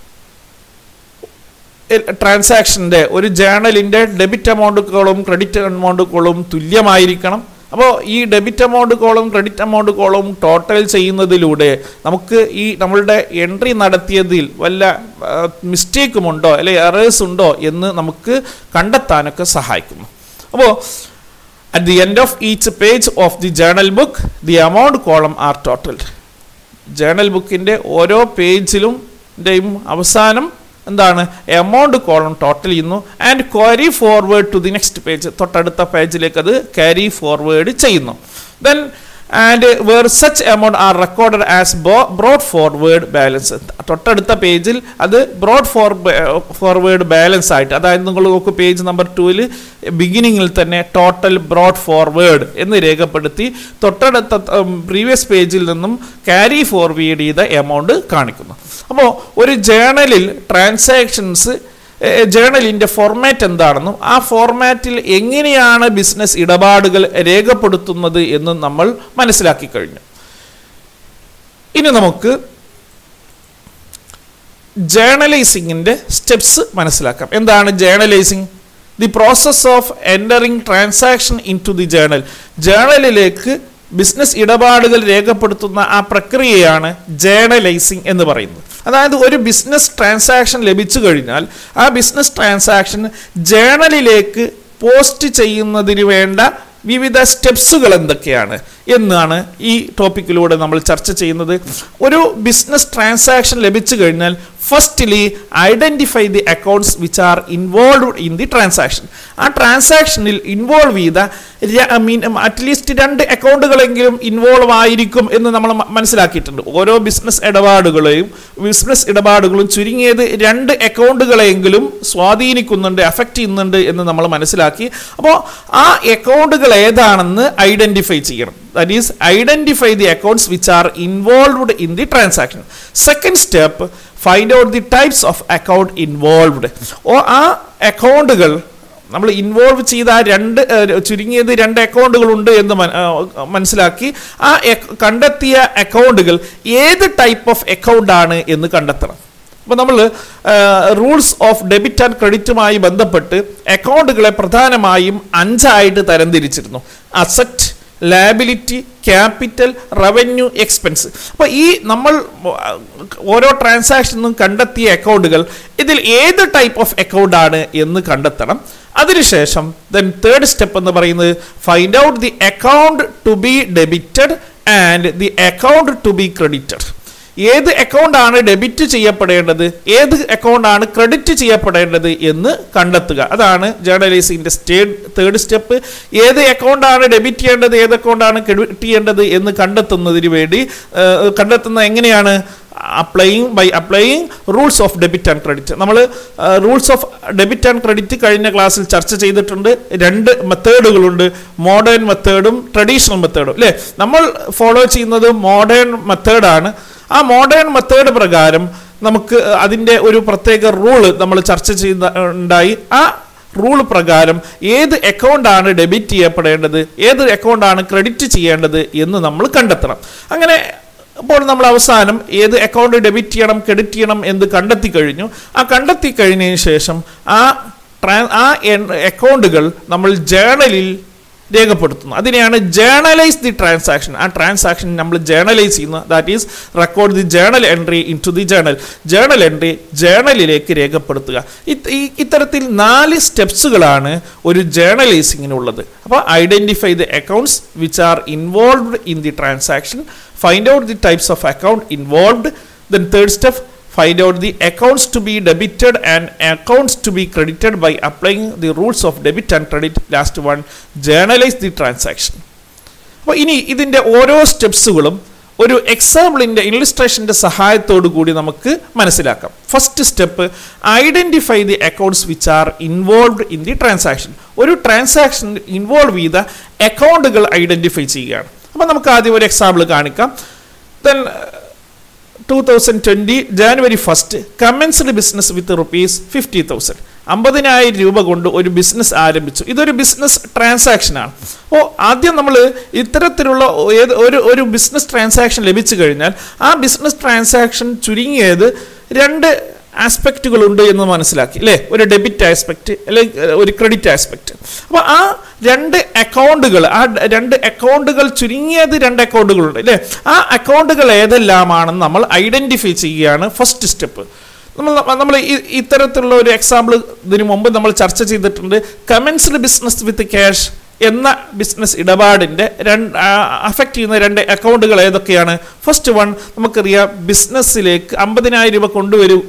ട്രാൻസാക്ഷൻ്റെ ഒരു ജേണലിൻ്റെ ഡെബിറ്റ് എമൗണ്ട് കോളവും ക്രെഡിറ്റ് എമൗണ്ട് കോളവും തുല്യമായിരിക്കണം. അപ്പോൾ ഈ ഡെബിറ്റ് എമൗണ്ട് കോളവും ക്രെഡിറ്റ് എമൗണ്ട് കോളവും ടോട്ടൽ ചെയ്യുന്നതിലൂടെ നമുക്ക് ഈ നമ്മളുടെ എൻട്രി നടത്തിയതിൽ വല്ല മിസ്റ്റേക്കുമുണ്ടോ അല്ലെങ്കിൽ എറേഴ്സ് ഉണ്ടോ എന്ന് നമുക്ക് കണ്ടെത്താനൊക്കെ സഹായിക്കുന്നു. അപ്പോൾ at the end of each page of the journal book the amount column are totaled. Journal ബുക്കിൻ്റെ ഓരോ പേജിലും അവസാനം എന്താണ് എമൗണ്ട് കോളം ടോട്ടൽ ചെയ്യുന്നു and carry forward to the next page തൊട്ടടുത്ത പേജിലേക്ക് അത് ക്യാരി ഫോർവേഡ് ചെയ്യുന്നു. Then and where such amount are recorded as brought forward balance തൊട്ടടുത്ത പേജിൽ അത് ബ്രോഡ് ഫോർ ഫോർവേഡ് ബാലൻസ് ആയിട്ട് അതായത് നിങ്ങൾ നോക്കൂ പേജ് നമ്പർ ടൂവിൽ ബിഗിനിങ്ങിൽ തന്നെ ടോട്ടൽ ബ്രോഡ് ഫോർവേഡ് എന്ന് രേഖപ്പെടുത്തി തൊട്ടടുത്ത പ്രീവിയസ് പേജിൽ നിന്നും ക്യാരി ഫോർവേഡ് ചെയ്ത എമൗണ്ട് കാണിക്കുന്നു. അപ്പോൾ ഒരു ജേണലിൽ ട്രാൻസാക്ഷൻസ് ജേണലിൻ്റെ ഫോർമാറ്റ് എന്താണെന്നും ആ ഫോർമാറ്റിൽ എങ്ങനെയാണ് ബിസിനസ് ഇടപാടുകൾ രേഖപ്പെടുത്തുന്നത് എന്നും നമ്മൾ മനസ്സിലാക്കി കഴിഞ്ഞു. ഇനി നമുക്ക് ജേണലൈസിങ്ങിൻ്റെ സ്റ്റെപ്സ് മനസ്സിലാക്കാം. എന്താണ് journalizing? The process of entering transaction in to the journal. ജേണലിലേക്ക് ബിസിനസ് ഇടപാടുകൾ രേഖപ്പെടുത്തുന്ന ആ പ്രക്രിയയാണ് ജേണലൈസിങ് എന്ന് പറയുന്നത്. അതായത് ഒരു ബിസിനസ് ട്രാൻസാക്ഷൻ ലഭിച്ചു കഴിഞ്ഞാൽ ആ ബിസിനസ് ട്രാൻസാക്ഷൻ ജേണലിലേക്ക് പോസ്റ്റ് ചെയ്യുന്നതിന് വേണ്ട വിവിധ സ്റ്റെപ്സുകൾ എന്തൊക്കെയാണ് എന്നാണ് ഈ ടോപ്പിക്കിലൂടെ നമ്മൾ ചർച്ച ചെയ്യുന്നത്. ഒരു ബിസിനസ് ട്രാൻസാക്ഷൻ ലഭിച്ചു കഴിഞ്ഞാൽ firstly identify the accounts which are involved in the transaction. ആ ട്രാൻസാക്ഷനിൽ ഇൻവോൾവ് ചെയ്ത മീൻ അറ്റ്ലീസ്റ്റ് രണ്ട് അക്കൗണ്ടുകളെങ്കിലും ഇൻവോൾവ് ആയിരിക്കും എന്ന് നമ്മൾ മനസ്സിലാക്കിയിട്ടുണ്ട്. ഓരോ ബിസിനസ് ഇടപാടുകളെയും ബിസിനസ് ഇടപാടുകളും ചുരുങ്ങിയത് രണ്ട് അക്കൗണ്ടുകളെങ്കിലും സ്വാധീനിക്കുന്നുണ്ട്, അഫക്റ്റ് ചെയ്യുന്നുണ്ട് എന്ന് നമ്മൾ മനസ്സിലാക്കി. അപ്പോൾ ആ അക്കൗണ്ടുകൾ ഏതാണെന്ന് ഐഡൻറ്റിഫൈ ചെയ്യണം. That is, identify the accounts which are involved in the transaction. Second step, find out the types of account involved. ഓ ആ അക്കൗണ്ടുകൾ നമ്മൾ ഇൻവോൾവ് ചെയ്ത രണ്ട് ചുരുങ്ങിയത് രണ്ട് അക്കൗണ്ടുകളുണ്ട് എന്ന് മനസ്സിലാക്കി ആ കണ്ടെത്തിയ അക്കൗണ്ടുകൾ ഏത് ടൈപ്പ് ഓഫ് അക്കൗണ്ട് ആണ് എന്ന് കണ്ടെത്തണം. അപ്പോൾ നമ്മൾ റൂൾസ് ഓഫ് ഡെബിറ്റ് ആൻഡ് ക്രെഡിറ്റുമായി ബന്ധപ്പെട്ട് അക്കൗണ്ടുകളെ പ്രധാനമായും അഞ്ചായിട്ട് തരംതിരിച്ചിരുന്നു. Asset, liability, capital, revenue, expense. അപ്പോൾ ഈ നമ്മൾ ഓരോ ട്രാൻസാക്ഷനും കണ്ടെത്തിയ അക്കൗണ്ടുകൾ ഇതിൽ ഏത് ടൈപ്പ് ഓഫ് അക്കൗണ്ട് ആണ് എന്ന് കണ്ടെത്തണം. അതിനുശേഷം ദെൻ തേർഡ് സ്റ്റെപ്പ് എന്ന് പറയുന്നത് find out the account to be debited and the account to be credited. ഏത് അക്കൗണ്ട് ആണ് ഡെബിറ്റ് ചെയ്യപ്പെടേണ്ടത്, ഏത് അക്കൗണ്ട് ആണ് ക്രെഡിറ്റ് ചെയ്യപ്പെടേണ്ടത് എന്ന് കണ്ടെത്തുക. അതാണ് ജേർണലൈസിങ്ങിൻ്റെ സ്റ്റേഡ് തേർഡ് സ്റ്റെപ്പ്. ഏത് അക്കൗണ്ട് ആണ് ഡെബിറ്റ് ചെയ്യേണ്ടത്, ഏത് അക്കൗണ്ട് ആണ് ക്രെഡിറ്റ് ചെയ്യേണ്ടത് എന്ന് കണ്ടെത്തുന്നതിന് വേണ്ടി കണ്ടെത്തുന്നത് എങ്ങനെയാണ്? Applying by applying rules of debit and credit. നമ്മൾ rules of debit and credit കഴിഞ്ഞ ക്ലാസ്സിൽ ചർച്ച ചെയ്തിട്ടുണ്ട്. രണ്ട് മെത്തേഡുകളുണ്ട്, മോഡേൺ മെത്തേഡും ട്രഡീഷണൽ മെത്തേഡും അല്ലേ. നമ്മൾ ഫോളോ ചെയ്യുന്നത് മോഡേൺ മെത്തേഡാണ്. ആ മോഡേൺ മെത്തേഡ് പ്രകാരം നമുക്ക് അതിൻ്റെ ഒരു പ്രത്യേക റൂള് നമ്മൾ ചർച്ച ചെയ്ത ഉണ്ടായി. ആ റൂൾ പ്രകാരം ഏത് അക്കൗണ്ടാണ് ഡെബിറ്റ് ചെയ്യപ്പെടേണ്ടത്, ഏത് അക്കൗണ്ടാണ് ക്രെഡിറ്റ് ചെയ്യേണ്ടത് എന്ന് നമ്മൾ കണ്ടെത്തണം. അങ്ങനെ അപ്പോൾ നമ്മൾ അവസാനം ഏത് അക്കൗണ്ട് ഡെബിറ്റ് ചെയ്യണം, ക്രെഡിറ്റ് ചെയ്യണം എന്ന് കണ്ടെത്തി കഴിഞ്ഞു. ആ കണ്ടെത്തി കഴിഞ്ഞതിന് ശേഷം ആ ട്രാ ആ അക്കൗണ്ടുകൾ നമ്മൾ ജേണലിൽ രേഖപ്പെടുത്തുന്നു. അതിനെയാണ് ജേർണലൈസ് ദി ട്രാൻസാക്ഷൻ. ആ ട്രാൻസാക്ഷൻ നമ്മൾ ജേർണലൈസ് ചെയ്യുന്നു. That is record the journal entry in to the journal. Journal entry ജേർണലിലേക്ക് രേഖപ്പെടുത്തുക. ഇത്തരത്തിൽ നാല് സ്റ്റെപ്സുകളാണ് ഒരു ജേർണലൈസിങ്ങിനുള്ളത്. അപ്പോൾ identify the accounts which are involved in the transaction, find out the types of account involved. Then third step, find out the accounts to be debited and accounts to be credited by applying the rules of debit and credit. Last one, journalize the transaction. അപ്പോൾ ഇനി ഇതിൻ്റെ ഓരോ സ്റ്റെപ്സുകളും ഒരു എക്സാമ്പിളിൻ്റെ ഇല്ലുസ്ട്രേഷൻ്റെ സഹായത്തോടു കൂടി നമുക്ക് മനസ്സിലാക്കാം. First step, identify the accounts which are involved in the transaction. ഒരു ട്രാൻസാക്ഷൻ ഇൻവോൾവ് ചെയ്ത അക്കൗണ്ടുകൾ ഐഡൻറ്റിഫൈ ചെയ്യുകയാണ്. അപ്പോൾ നമുക്ക് ആദ്യം ഒരു എക്സാമ്പിൾ കാണിക്കാം. Then twenty twenty January first commenced business with rupees fifty thousand. അമ്പതിനായിരം രൂപ കൊണ്ട് ഒരു ബിസിനസ് ആരംഭിച്ചു. ഇതൊരു ബിസിനസ് ട്രാൻസാക്ഷനാണ്. അപ്പോൾ ആദ്യം നമ്മൾ ഇത്തരത്തിലുള്ള ഏത് ഒരു ഒരു ബിസിനസ് ട്രാൻസാക്ഷൻ ലഭിച്ചു കഴിഞ്ഞാൽ ആ ബിസിനസ് ട്രാൻസാക്ഷൻ ചുരുങ്ങിയത് രണ്ട് ആസ്പെക്റ്റുകളുണ്ട് എന്ന് മനസ്സിലാക്കി അല്ലേ. ഒരു ഡെബിറ്റ് ആസ്പെക്റ്റ് അല്ലെങ്കിൽ ഒരു ക്രെഡിറ്റ് ആസ്പെക്റ്റ്. അപ്പോൾ ആ രണ്ട് അക്കൗണ്ടുകൾ ആ രണ്ട് അക്കൗണ്ടുകൾ ചുരുങ്ങിയത് രണ്ട് അക്കൗണ്ടുകളുണ്ട് അല്ലേ. ആ അക്കൗണ്ടുകൾ ഏതെല്ലാമാണെന്ന് നമ്മൾ ഐഡൻറ്റിഫൈ ചെയ്യുകയാണ് ഫസ്റ്റ് സ്റ്റെപ്പ്. നമ്മൾ നമ്മൾ ഇത്തരത്തിലുള്ള ഒരു എക്സാമ്പിൾ ഇതിനു മുമ്പ് നമ്മൾ ചർച്ച ചെയ്തിട്ടുണ്ട്. കമൻസ്ഡ് ബിസിനസ് വിത്ത് ക്യാഷ് എന്ന ബിസിനസ് ഇടപാടിൻ്റെ രണ്ട് അഫക്റ്റ് ചെയ്യുന്ന രണ്ട് അക്കൗണ്ടുകൾ ഏതൊക്കെയാണ്? ഫസ്റ്റ് വൺ, നമുക്കറിയാം ബിസിനസ്സിലേക്ക് അമ്പതിനായിരം രൂപ കൊണ്ടുവരും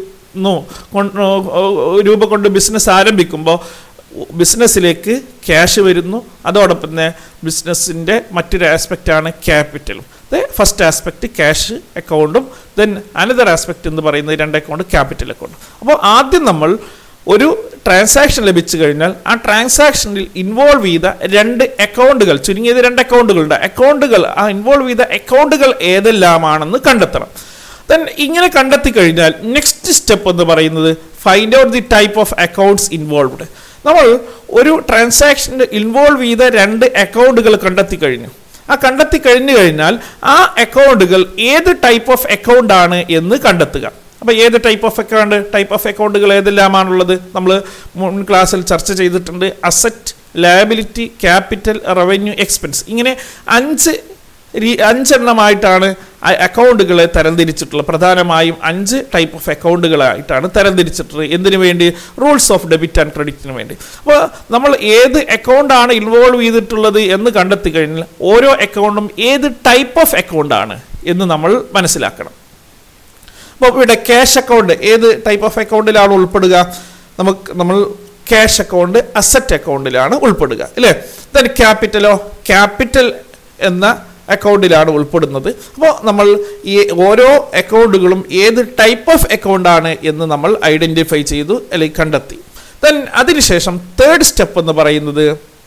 രൂപ കൊണ്ട് ബിസിനസ് ആരംഭിക്കുമ്പോൾ ബിസിനസ്സിലേക്ക് ക്യാഷ് വരുന്നു. അതോടൊപ്പം തന്നെ ബിസിനസ്സിൻ്റെ മറ്റൊരു ആസ്പെക്റ്റാണ് ക്യാപിറ്റലും. ഫസ്റ്റ് ആസ്പെക്റ്റ് ക്യാഷ് അക്കൗണ്ടും ദെൻ അനദർ ആസ്പെക്റ്റ് എന്ന് പറയുന്നത് രണ്ട് അക്കൗണ്ട് ക്യാപിറ്റൽ അക്കൗണ്ട്. അപ്പോൾ ആദ്യം നമ്മൾ ഒരു ട്രാൻസാക്ഷൻ ലഭിച്ചു കഴിഞ്ഞാൽ ആ ട്രാൻസാക്ഷനിൽ ഇൻവോൾവ് ചെയ്ത രണ്ട് അക്കൗണ്ടുകൾ, ചുരുങ്ങിയത് രണ്ട് അക്കൗണ്ടുകളുണ്ട്, അക്കൗണ്ടുകൾ ആ ഇൻവോൾവ് ചെയ്ത അക്കൗണ്ടുകൾ ഏതെല്ലാമാണെന്ന് കണ്ടെത്തണം. ദെൻ ഇങ്ങനെ കണ്ടെത്തി കഴിഞ്ഞാൽ നെക്സ്റ്റ് സ്റ്റെപ്പ് എന്ന് പറയുന്നത് find out the type of accounts involved. നമ്മൾ ഒരു ട്രാൻസാക്ഷനിൽ ഇൻവോൾവ് ചെയ്ത രണ്ട് അക്കൗണ്ടുകൾ കണ്ടെത്തി കഴിഞ്ഞു. ആ കണ്ടെത്തി കഴിഞ്ഞു കഴിഞ്ഞാൽ ആ അക്കൗണ്ടുകൾ ഏത് ടൈപ്പ് ഓഫ് അക്കൗണ്ട് ആണ് എന്ന് കണ്ടെത്തുക. അപ്പോൾ ഏത് type of account type of അക്കൗണ്ടുകൾ ഏതെല്ലാമാണുള്ളത് നമ്മൾ മുൻ ക്ലാസ്സിൽ ചർച്ച ചെയ്തിട്ടുണ്ട്. Asset, liability, capital, revenue, expense. ഇങ്ങനെ അഞ്ച് അഞ്ചെണ്ണമായിട്ടാണ് അക്കൗണ്ടുകളെ തരംതിരിച്ചിട്ടുള്ളത്. പ്രധാനമായും അഞ്ച് ടൈപ്പ് ഓഫ് അക്കൗണ്ടുകളായിട്ടാണ് തരംതിരിച്ചിട്ടുള്ളത്. എന്തിനു വേണ്ടി? റൂൾസ് ഓഫ് ഡെബിറ്റ് ആൻഡ് ക്രെഡിറ്റിന് വേണ്ടി. അപ്പോൾ നമ്മൾ ഏത് അക്കൗണ്ടാണ് ഇൻവോൾവ് ചെയ്തിട്ടുള്ളത് എന്ന് കണ്ടെത്തി കഴിഞ്ഞാൽ ഓരോ അക്കൗണ്ടും ഏത് ടൈപ്പ് ഓഫ് അക്കൗണ്ടാണ് എന്ന് നമ്മൾ മനസ്സിലാക്കണം. അപ്പോൾ ഇവിടെ ക്യാഷ് അക്കൗണ്ട് ഏത് ടൈപ്പ് ഓഫ് അക്കൗണ്ടിലാണ് ഉൾപ്പെടുക? നമുക്ക് നമ്മൾ ക്യാഷ് അക്കൗണ്ട് അസറ്റ് അക്കൗണ്ടിലാണ് ഉൾപ്പെടുക അല്ലേ. ദെൻ ക്യാപിറ്റലോ? ക്യാപിറ്റൽ എന്ന അക്കൗണ്ടിലാണ് ഉൾപ്പെടുന്നത്. അപ്പോൾ നമ്മൾ ഈ ഓരോ അക്കൗണ്ടുകളും ഏത് ടൈപ്പ് ഓഫ് അക്കൗണ്ടാണ് എന്ന് നമ്മൾ ഐഡൻറ്റിഫൈ ചെയ്തു അല്ലെങ്കിൽ കണ്ടെത്തി. ദെൻ അതിനുശേഷം തേർഡ് സ്റ്റെപ്പ് എന്ന് പറയുന്നത്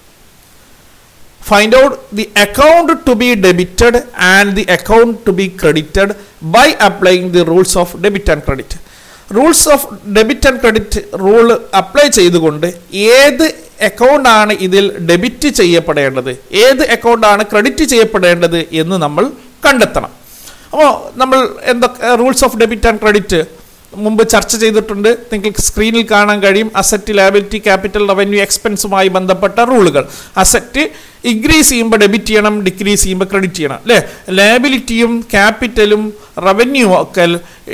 find out the account to be debited and the account to be credited by applying the rules of debit and credit. Rules of debit and credit rule apply ചെയ്തുകൊണ്ട് ഏത് അക്കൗണ്ടാണ് ഇതിൽ debit ചെയ്യപ്പെടേണ്ടത്, ഏത് അക്കൗണ്ടാണ് credit ചെയ്യപ്പെടേണ്ടത് എന്ന് നമ്മൾ കണ്ടെത്തണം. അപ്പോൾ നമ്മൾ എന്തൊക്കെ rules of debit and credit മുമ്പ് ചർച്ച ചെയ്തിട്ടുണ്ട്. നിങ്ങൾക്ക് സ്ക്രീനിൽ കാണാൻ കഴിയും. അസറ്റ്, ലയബിലിറ്റി, ക്യാപിറ്റൽ, റവന്യൂ, എക്സ്പെൻസുമായി ബന്ധപ്പെട്ട റൂളുകൾ. അസറ്റ് ഇൻക്രീസ് ചെയ്യുമ്പോൾ ഡെബിറ്റ് ചെയ്യണം, ഡിക്രീസ് ചെയ്യുമ്പോൾ ക്രെഡിറ്റ് ചെയ്യണം അല്ലേ. ലയബിലിറ്റിയും ക്യാപിറ്റലും റവന്യൂ ഒക്കെ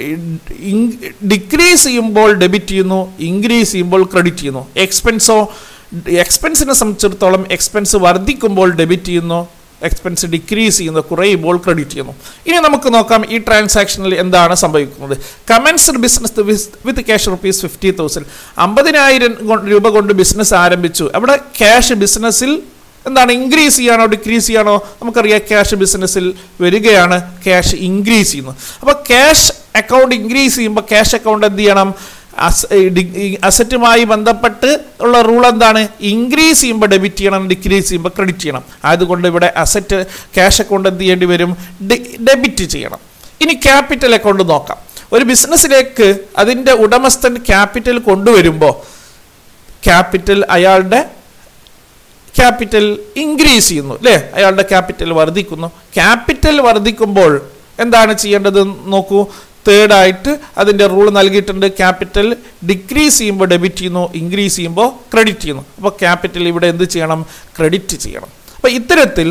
ഡിക്രീസ് ചെയ്യുമ്പോൾ ഡെബിറ്റ് ചെയ്യുന്നു, ഇൻക്രീസ് ചെയ്യുമ്പോൾ ക്രെഡിറ്റ് ചെയ്യുന്നു. എക്സ്പെൻസോ? എക്സ്പെൻസിനെ സംബന്ധിച്ചിടത്തോളം എക്സ്പെൻസ് വർദ്ധിക്കുമ്പോൾ ഡെബിറ്റ് ചെയ്യുന്നു, എക്സ്പെൻസ് ഡിക്രീസ് ചെയ്യുന്നു, കുറയുമ്പോൾ ക്രെഡിറ്റ് ചെയ്യുന്നു. ഇനി നമുക്ക് നോക്കാം ഈ ട്രാൻസാക്ഷനിൽ എന്താണ് സംഭവിക്കുന്നത്. Commenced business with cash rupees fifty thousand. അമ്പതിനായിരം രൂപ കൊണ്ട് ബിസിനസ് ആരംഭിച്ചു. അവിടെ ക്യാഷ് ബിസിനസ്സിൽ എന്താണ്? ഇൻക്രീസ് ചെയ്യാനോ ഡിക്രീസ് ചെയ്യാനോ? നമുക്കറിയാം ക്യാഷ് ബിസിനസ്സിൽ വരികയാണ്, ക്യാഷ് ഇൻക്രീസ് ചെയ്യുന്നു. അപ്പോൾ ക്യാഷ് അക്കൗണ്ട് ഇൻക്രീസ് ചെയ്യുമ്പോൾ ക്യാഷ് അക്കൗണ്ട് എന്ത് ചെയ്യണം? അസറ്റുമായി ബന്ധപ്പെട്ട് ഉള്ള റൂൾ എന്താണ്? ഇൻക്രീസ് ചെയ്യുമ്പോൾ ഡെബിറ്റ് ചെയ്യണം, ഡിക്രീസ് ചെയ്യുമ്പോൾ ക്രെഡിറ്റ് ചെയ്യണം. അതുകൊണ്ട് ഇവിടെ അസറ്റ് ക്യാഷ് അക്കൗണ്ട് എന്ത് ചെയ്യേണ്ടി വരും? ഡെബിറ്റ് ചെയ്യണം. ഇനി ക്യാപിറ്റൽ അക്കൗണ്ട് നോക്കാം. ഒരു ബിസിനസ്സിലേക്ക് അതിൻ്റെ ഉടമസ്ഥൻ ക്യാപിറ്റൽ കൊണ്ടുവരുമ്പോൾ ക്യാപിറ്റൽ അയാളുടെ ക്യാപിറ്റൽ ഇൻക്രീസ് ചെയ്യുന്നു അല്ലേ, അയാളുടെ ക്യാപിറ്റൽ വർദ്ധിക്കുന്നു. ക്യാപിറ്റൽ വർദ്ധിക്കുമ്പോൾ എന്താണ് ചെയ്യേണ്ടത് നോക്കൂ. തേർഡായിട്ട് അതിൻ്റെ റൂൾ നൽകിയിട്ടുണ്ട്. ക്യാപിറ്റൽ ഡിക്രീസ് ചെയ്യുമ്പോൾ ഡെബിറ്റ് ചെയ്യുന്നു, ഇൻക്രീസ് ചെയ്യുമ്പോൾ ക്രെഡിറ്റ് ചെയ്യുന്നു. അപ്പോൾ ക്യാപിറ്റൽ ഇവിടെ എന്ത് ചെയ്യണം? ക്രെഡിറ്റ് ചെയ്യണം. അപ്പോൾ ഇത്തരത്തിൽ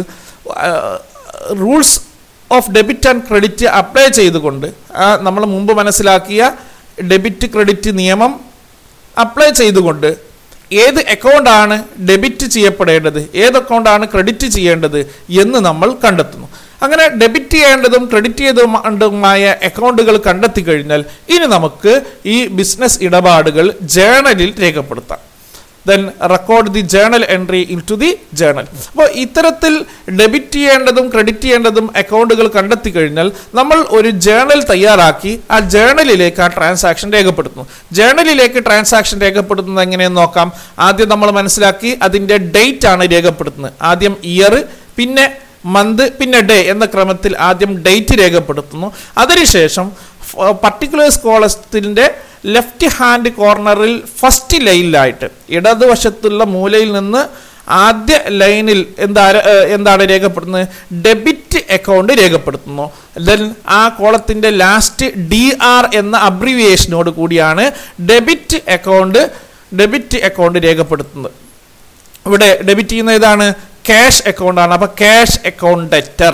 rules of debit and credit apply ചെയ്തുകൊണ്ട് നമ്മൾ മുമ്പ് മനസ്സിലാക്കിയ ഡെബിറ്റ് ക്രെഡിറ്റ് നിയമം അപ്ലൈ ചെയ്തുകൊണ്ട് ഏത് അക്കൗണ്ടാണ് ഡെബിറ്റ് ചെയ്യപ്പെടേണ്ടത്, ഏത് അക്കൗണ്ടാണ് ക്രെഡിറ്റ് ചെയ്യേണ്ടത് എന്ന് നമ്മൾ കണ്ടെത്തുന്നു. അങ്ങനെ ഡെബിറ്റ് ചെയ്യേണ്ടതും ക്രെഡിറ്റ് ചെയ്തതുമായ അക്കൗണ്ടുകൾ കണ്ടെത്തി കഴിഞ്ഞാൽ ഇനി നമുക്ക് ഈ ബിസിനസ് ഇടപാടുകൾ ജേണലിൽ രേഖപ്പെടുത്താം. then record the journal entry into the journal. അപ്പോൾ ഇത്തരത്തിൽ ഡെബിറ്റ് ചെയ്യേണ്ടതും ക്രെഡിറ്റ് ചെയ്യേണ്ടതും അക്കൗണ്ടുകൾ കണ്ടെത്തി കഴിഞ്ഞാൽ നമ്മൾ ഒരു ജേണൽ തയ്യാറാക്കി ആ ജേണലിലേക്ക് ആ ട്രാൻസാക്ഷൻ രേഖപ്പെടുത്തുന്നു. ജേണലിലേക്ക് ട്രാൻസാക്ഷൻ രേഖപ്പെടുത്തുന്നത് എങ്ങനെയെന്ന് നോക്കാം. ആദ്യം നമ്മൾ മനസ്സിലാക്കി അതിൻ്റെ ഡേറ്റ് ആണ് രേഖപ്പെടുത്തുന്നത്. ആദ്യം ഇയർ, പിന്നെ മന്ത്, പിന്നെ ഡേ എന്ന ക്രമത്തിൽ ആദ്യം ഡേറ്റ് രേഖപ്പെടുത്തുന്നു. അതിനുശേഷം പർട്ടിക്കുലേഴ്സ് കോളത്തിൻ്റെ ലെഫ്റ്റ് ഹാൻഡ് കോർണറിൽ ഫസ്റ്റ് ലൈനിലായിട്ട് ഇടതുവശത്തുള്ള മൂലയിൽ നിന്ന് ആദ്യ ലൈനിൽ എന്താ എന്താണ് രേഖപ്പെടുത്തുന്നത്, ഡെബിറ്റ് അക്കൗണ്ട് രേഖപ്പെടുത്തുന്നു. ദെൻ ആ കോളത്തിൻ്റെ ലാസ്റ്റ് ഡി ആർ എന്ന അബ്രിവിയേഷനോട് കൂടിയാണ് ഡെബിറ്റ് അക്കൗണ്ട് ഡെബിറ്റ് അക്കൗണ്ട് രേഖപ്പെടുത്തുന്നത്. ഇവിടെ ഡെബിറ്റ് ചെയ്യുന്ന ഏതാണ്, ക്യാഷ് അക്കൗണ്ടാണ്. അപ്പോൾ ക്യാഷ് അക്കൗണ്ട് ഡെറ്റർ.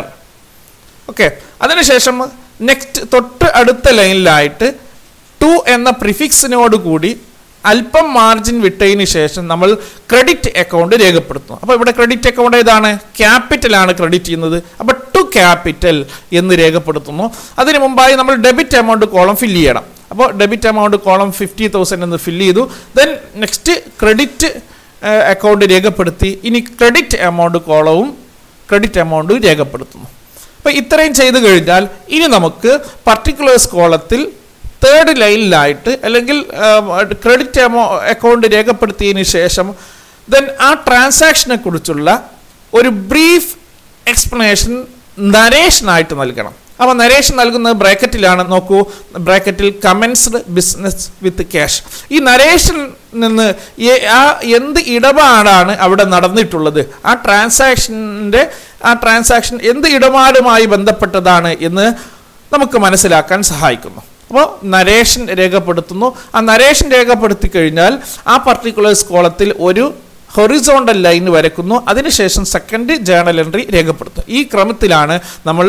ഓക്കെ, അതിനുശേഷം നെക്സ്റ്റ് തൊട്ട് അടുത്ത ലൈനിലായിട്ട് ടു എന്ന പ്രിഫിക്സിനോട് കൂടി അല്പം മാർജിൻ വിട്ടതിന് ശേഷം നമ്മൾ ക്രെഡിറ്റ് അക്കൗണ്ട് രേഖപ്പെടുത്തുന്നു. അപ്പോൾ ഇവിടെ ക്രെഡിറ്റ് അക്കൗണ്ട് ഏതാണ്, ക്യാപിറ്റലാണ് ക്രെഡിറ്റ് ചെയ്യുന്നത്. അപ്പോൾ ടു ക്യാപിറ്റൽ എന്ന് രേഖപ്പെടുത്തുന്നു. അതിന് മുമ്പായി നമ്മൾ ഡെബിറ്റ് എമൗണ്ട് കോളം ഫില്ല് ചെയ്യണം. അപ്പോൾ debit amount column fifty thousand എന്ന് ഫില്ല് ചെയ്തു. ദെൻ നെക്സ്റ്റ് ക്രെഡിറ്റ് അക്കൗണ്ട് രേഖപ്പെടുത്തി. ഇനി ക്രെഡിറ്റ് എമൗണ്ട് കോളവും ക്രെഡിറ്റ് എമൗണ്ട് രേഖപ്പെടുത്തുന്നു. അപ്പോൾ ഇത്രയും ചെയ്ത് കഴിഞ്ഞാൽ ഇനി നമുക്ക് പർട്ടിക്കുലേഴ്സ് കോളത്തിൽ തേർഡ് ലൈനിലായിട്ട് അല്ലെങ്കിൽ ക്രെഡിറ്റ് എമൗ അക്കൗണ്ട് രേഖപ്പെടുത്തിയതിന് ശേഷം ദെൻ ആ ട്രാൻസാക്ഷനെ കുറിച്ചുള്ള ഒരു ബ്രീഫ് എക്സ്പ്ലനേഷൻ നരേഷനായിട്ട് നൽകണം. അപ്പോൾ നരേഷൻ നൽകുന്നത് ബ്രാക്കറ്റിലാണ്. നോക്കൂ, ബ്രാക്കറ്റിൽ കമൻസ്ഡ് ബിസിനസ് വിത്ത് ക്യാഷ്. ഈ നരേഷൻ നിന്ന് ആ എന്ത് ഇടപാടാണ് അവിടെ നടന്നിട്ടുള്ളത്, ആ ട്രാൻസാക്ഷൻ്റെ ആ ട്രാൻസാക്ഷൻ എന്ത് ഇടപാടുമായി ബന്ധപ്പെട്ടതാണ് എന്ന് നമുക്ക് മനസ്സിലാക്കാൻ സഹായിക്കുന്നു. അപ്പോൾ നരേഷൻ രേഖപ്പെടുത്തുന്നു. ആ നരേഷൻ രേഖപ്പെടുത്തി കഴിഞ്ഞാൽ ആ പർട്ടിക്കുലേഴ്സ് കോളത്തിൽ ഒരു ഹൊറിസോണ്ടൽ ലൈൻ വരയ്ക്കുന്നു. അതിനുശേഷം സെക്കൻഡ് ജേണൽ എൻട്രി രേഖപ്പെടുത്തും. ഈ ക്രമത്തിലാണ് നമ്മൾ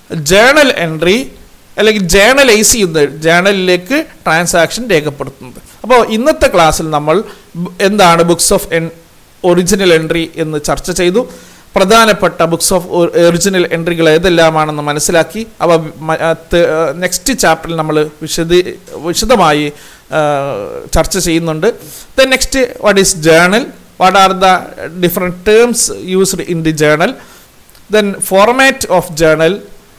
ജേണൽ എൻട്രി അല്ലെങ്കിൽ ജേണലൈസ് ചെയ്യുന്നത്, ജേണലിലേക്ക് ട്രാൻസാക്ഷൻ രേഖപ്പെടുത്തുന്നത്. അപ്പോൾ ഇന്നത്തെ ക്ലാസ്സിൽ നമ്മൾ എന്താണ് books of an original entry എന്ന് ചർച്ച ചെയ്തു. പ്രധാനപ്പെട്ട ബുക്സ് ഓഫ് ഒറിജിനൽ എൻട്രികൾ ഏതെല്ലാമാണെന്ന് മനസ്സിലാക്കി. അവ നെക്സ്റ്റ് ചാപ്റ്ററിൽ നമ്മൾ വിശദ വിശദമായി ചർച്ച ചെയ്യുന്നുണ്ട്. Then next what is journal, what are the different terms used in the journal, then format of journal,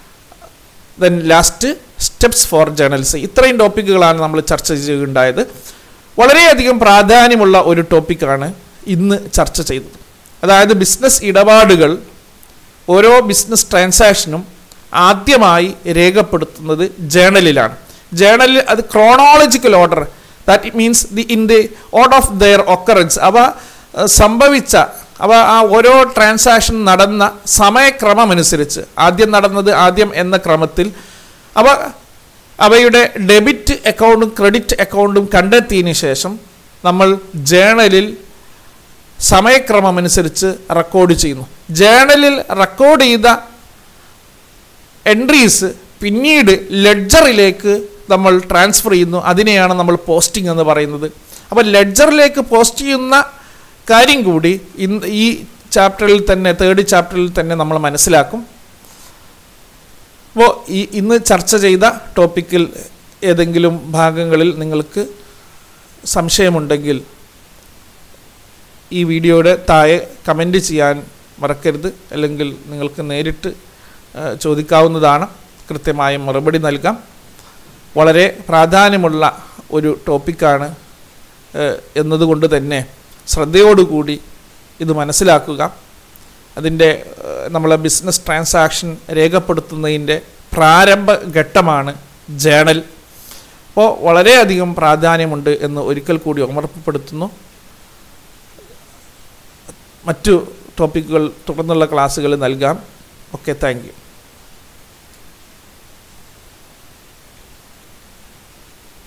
then last steps for journals. ഇത്രയും ടോപ്പിക്കുകളാണ് നമ്മൾ ചർച്ച ചെയ്യുകയുണ്ടായത്. വളരെയധികം പ്രാധാന്യമുള്ള ഒരു ടോപ്പിക്കാണ് ഇന്ന് ചർച്ച ചെയ്തത്. അതായത് ബിസിനസ് ഇടപാടുകൾ, ഓരോ ബിസിനസ് ട്രാൻസാക്ഷനും ആദ്യമായി രേഖപ്പെടുത്തുന്നത് ജേണലിലാണ്. ജേണലിൽ അത് chronological order, that means the in the order of their occurrence, അവ സംഭവിച്ച അവ ആ ഓരോ ട്രാൻസാക്ഷൻ നടന്ന സമയക്രമം അനുസരിച്ച് ആദ്യം നടന്നത് ആദ്യം എന്ന ക്രമത്തിൽ അവ അവയുടെ ഡെബിറ്റ് അക്കൗണ്ടും ക്രെഡിറ്റ് അക്കൗണ്ടും കണ്ടെത്തിയതിന് ശേഷം നമ്മൾ ജേണലിൽ സമയക്രമം അനുസരിച്ച് റെക്കോർഡ് ചെയ്യുന്നു. ജേണലിൽ റെക്കോർഡ് ചെയ്ത എൻട്രീസ് പിന്നീട് ലെഡ്ജറിലേക്ക് നമ്മൾ ട്രാൻസ്ഫർ ചെയ്യുന്നു. അതിനെയാണ് നമ്മൾ പോസ്റ്റിംഗ് എന്ന് പറയുന്നത്. അപ്പോൾ ലെഡ്ജറിലേക്ക് പോസ്റ്റ് ചെയ്യുന്ന കാര്യം കൂടി ഇന്ന് ഈ ചാപ്റ്ററിൽ തന്നെ തേർഡ് ചാപ്റ്ററിൽ തന്നെ നമ്മൾ മനസ്സിലാക്കും. അപ്പോൾ ഈ ഇന്ന് ചർച്ച ചെയ്ത ടോപ്പിക്കിൽ ഏതെങ്കിലും ഭാഗങ്ങളിൽ നിങ്ങൾക്ക് സംശയമുണ്ടെങ്കിൽ ഈ വീഡിയോയുടെ താഴെ കമൻറ്റ് ചെയ്യാൻ മറക്കരുത്. അല്ലെങ്കിൽ നിങ്ങൾക്ക് നേരിട്ട് ചോദിക്കാവുന്നതാണ്, കൃത്യമായ മറുപടി നൽകാം. വളരെ പ്രാധാന്യമുള്ള ഒരു ടോപ്പിക്കാണ് എന്നതുകൊണ്ട് തന്നെ ശ്രദ്ധയോടുകൂടി ഇത് മനസ്സിലാക്കുക. അതിൻ്റെ നമ്മളെ ബിസിനസ് ട്രാൻസാക്ഷൻ രേഖപ്പെടുത്തുന്നതിൻ്റെ പ്രാരംഭ ഘട്ടമാണ് ജേണൽ. അപ്പോൾ വളരെയധികം പ്രാധാന്യമുണ്ട് എന്ന് ഒരിക്കൽ കൂടി ഓർമ്മപ്പെടുത്തുന്നു. മറ്റു ടോപ്പിക്കുകൾ തുടർന്നുള്ള ക്ലാസ്സുകൾ നൽകാം. Okay, thank U.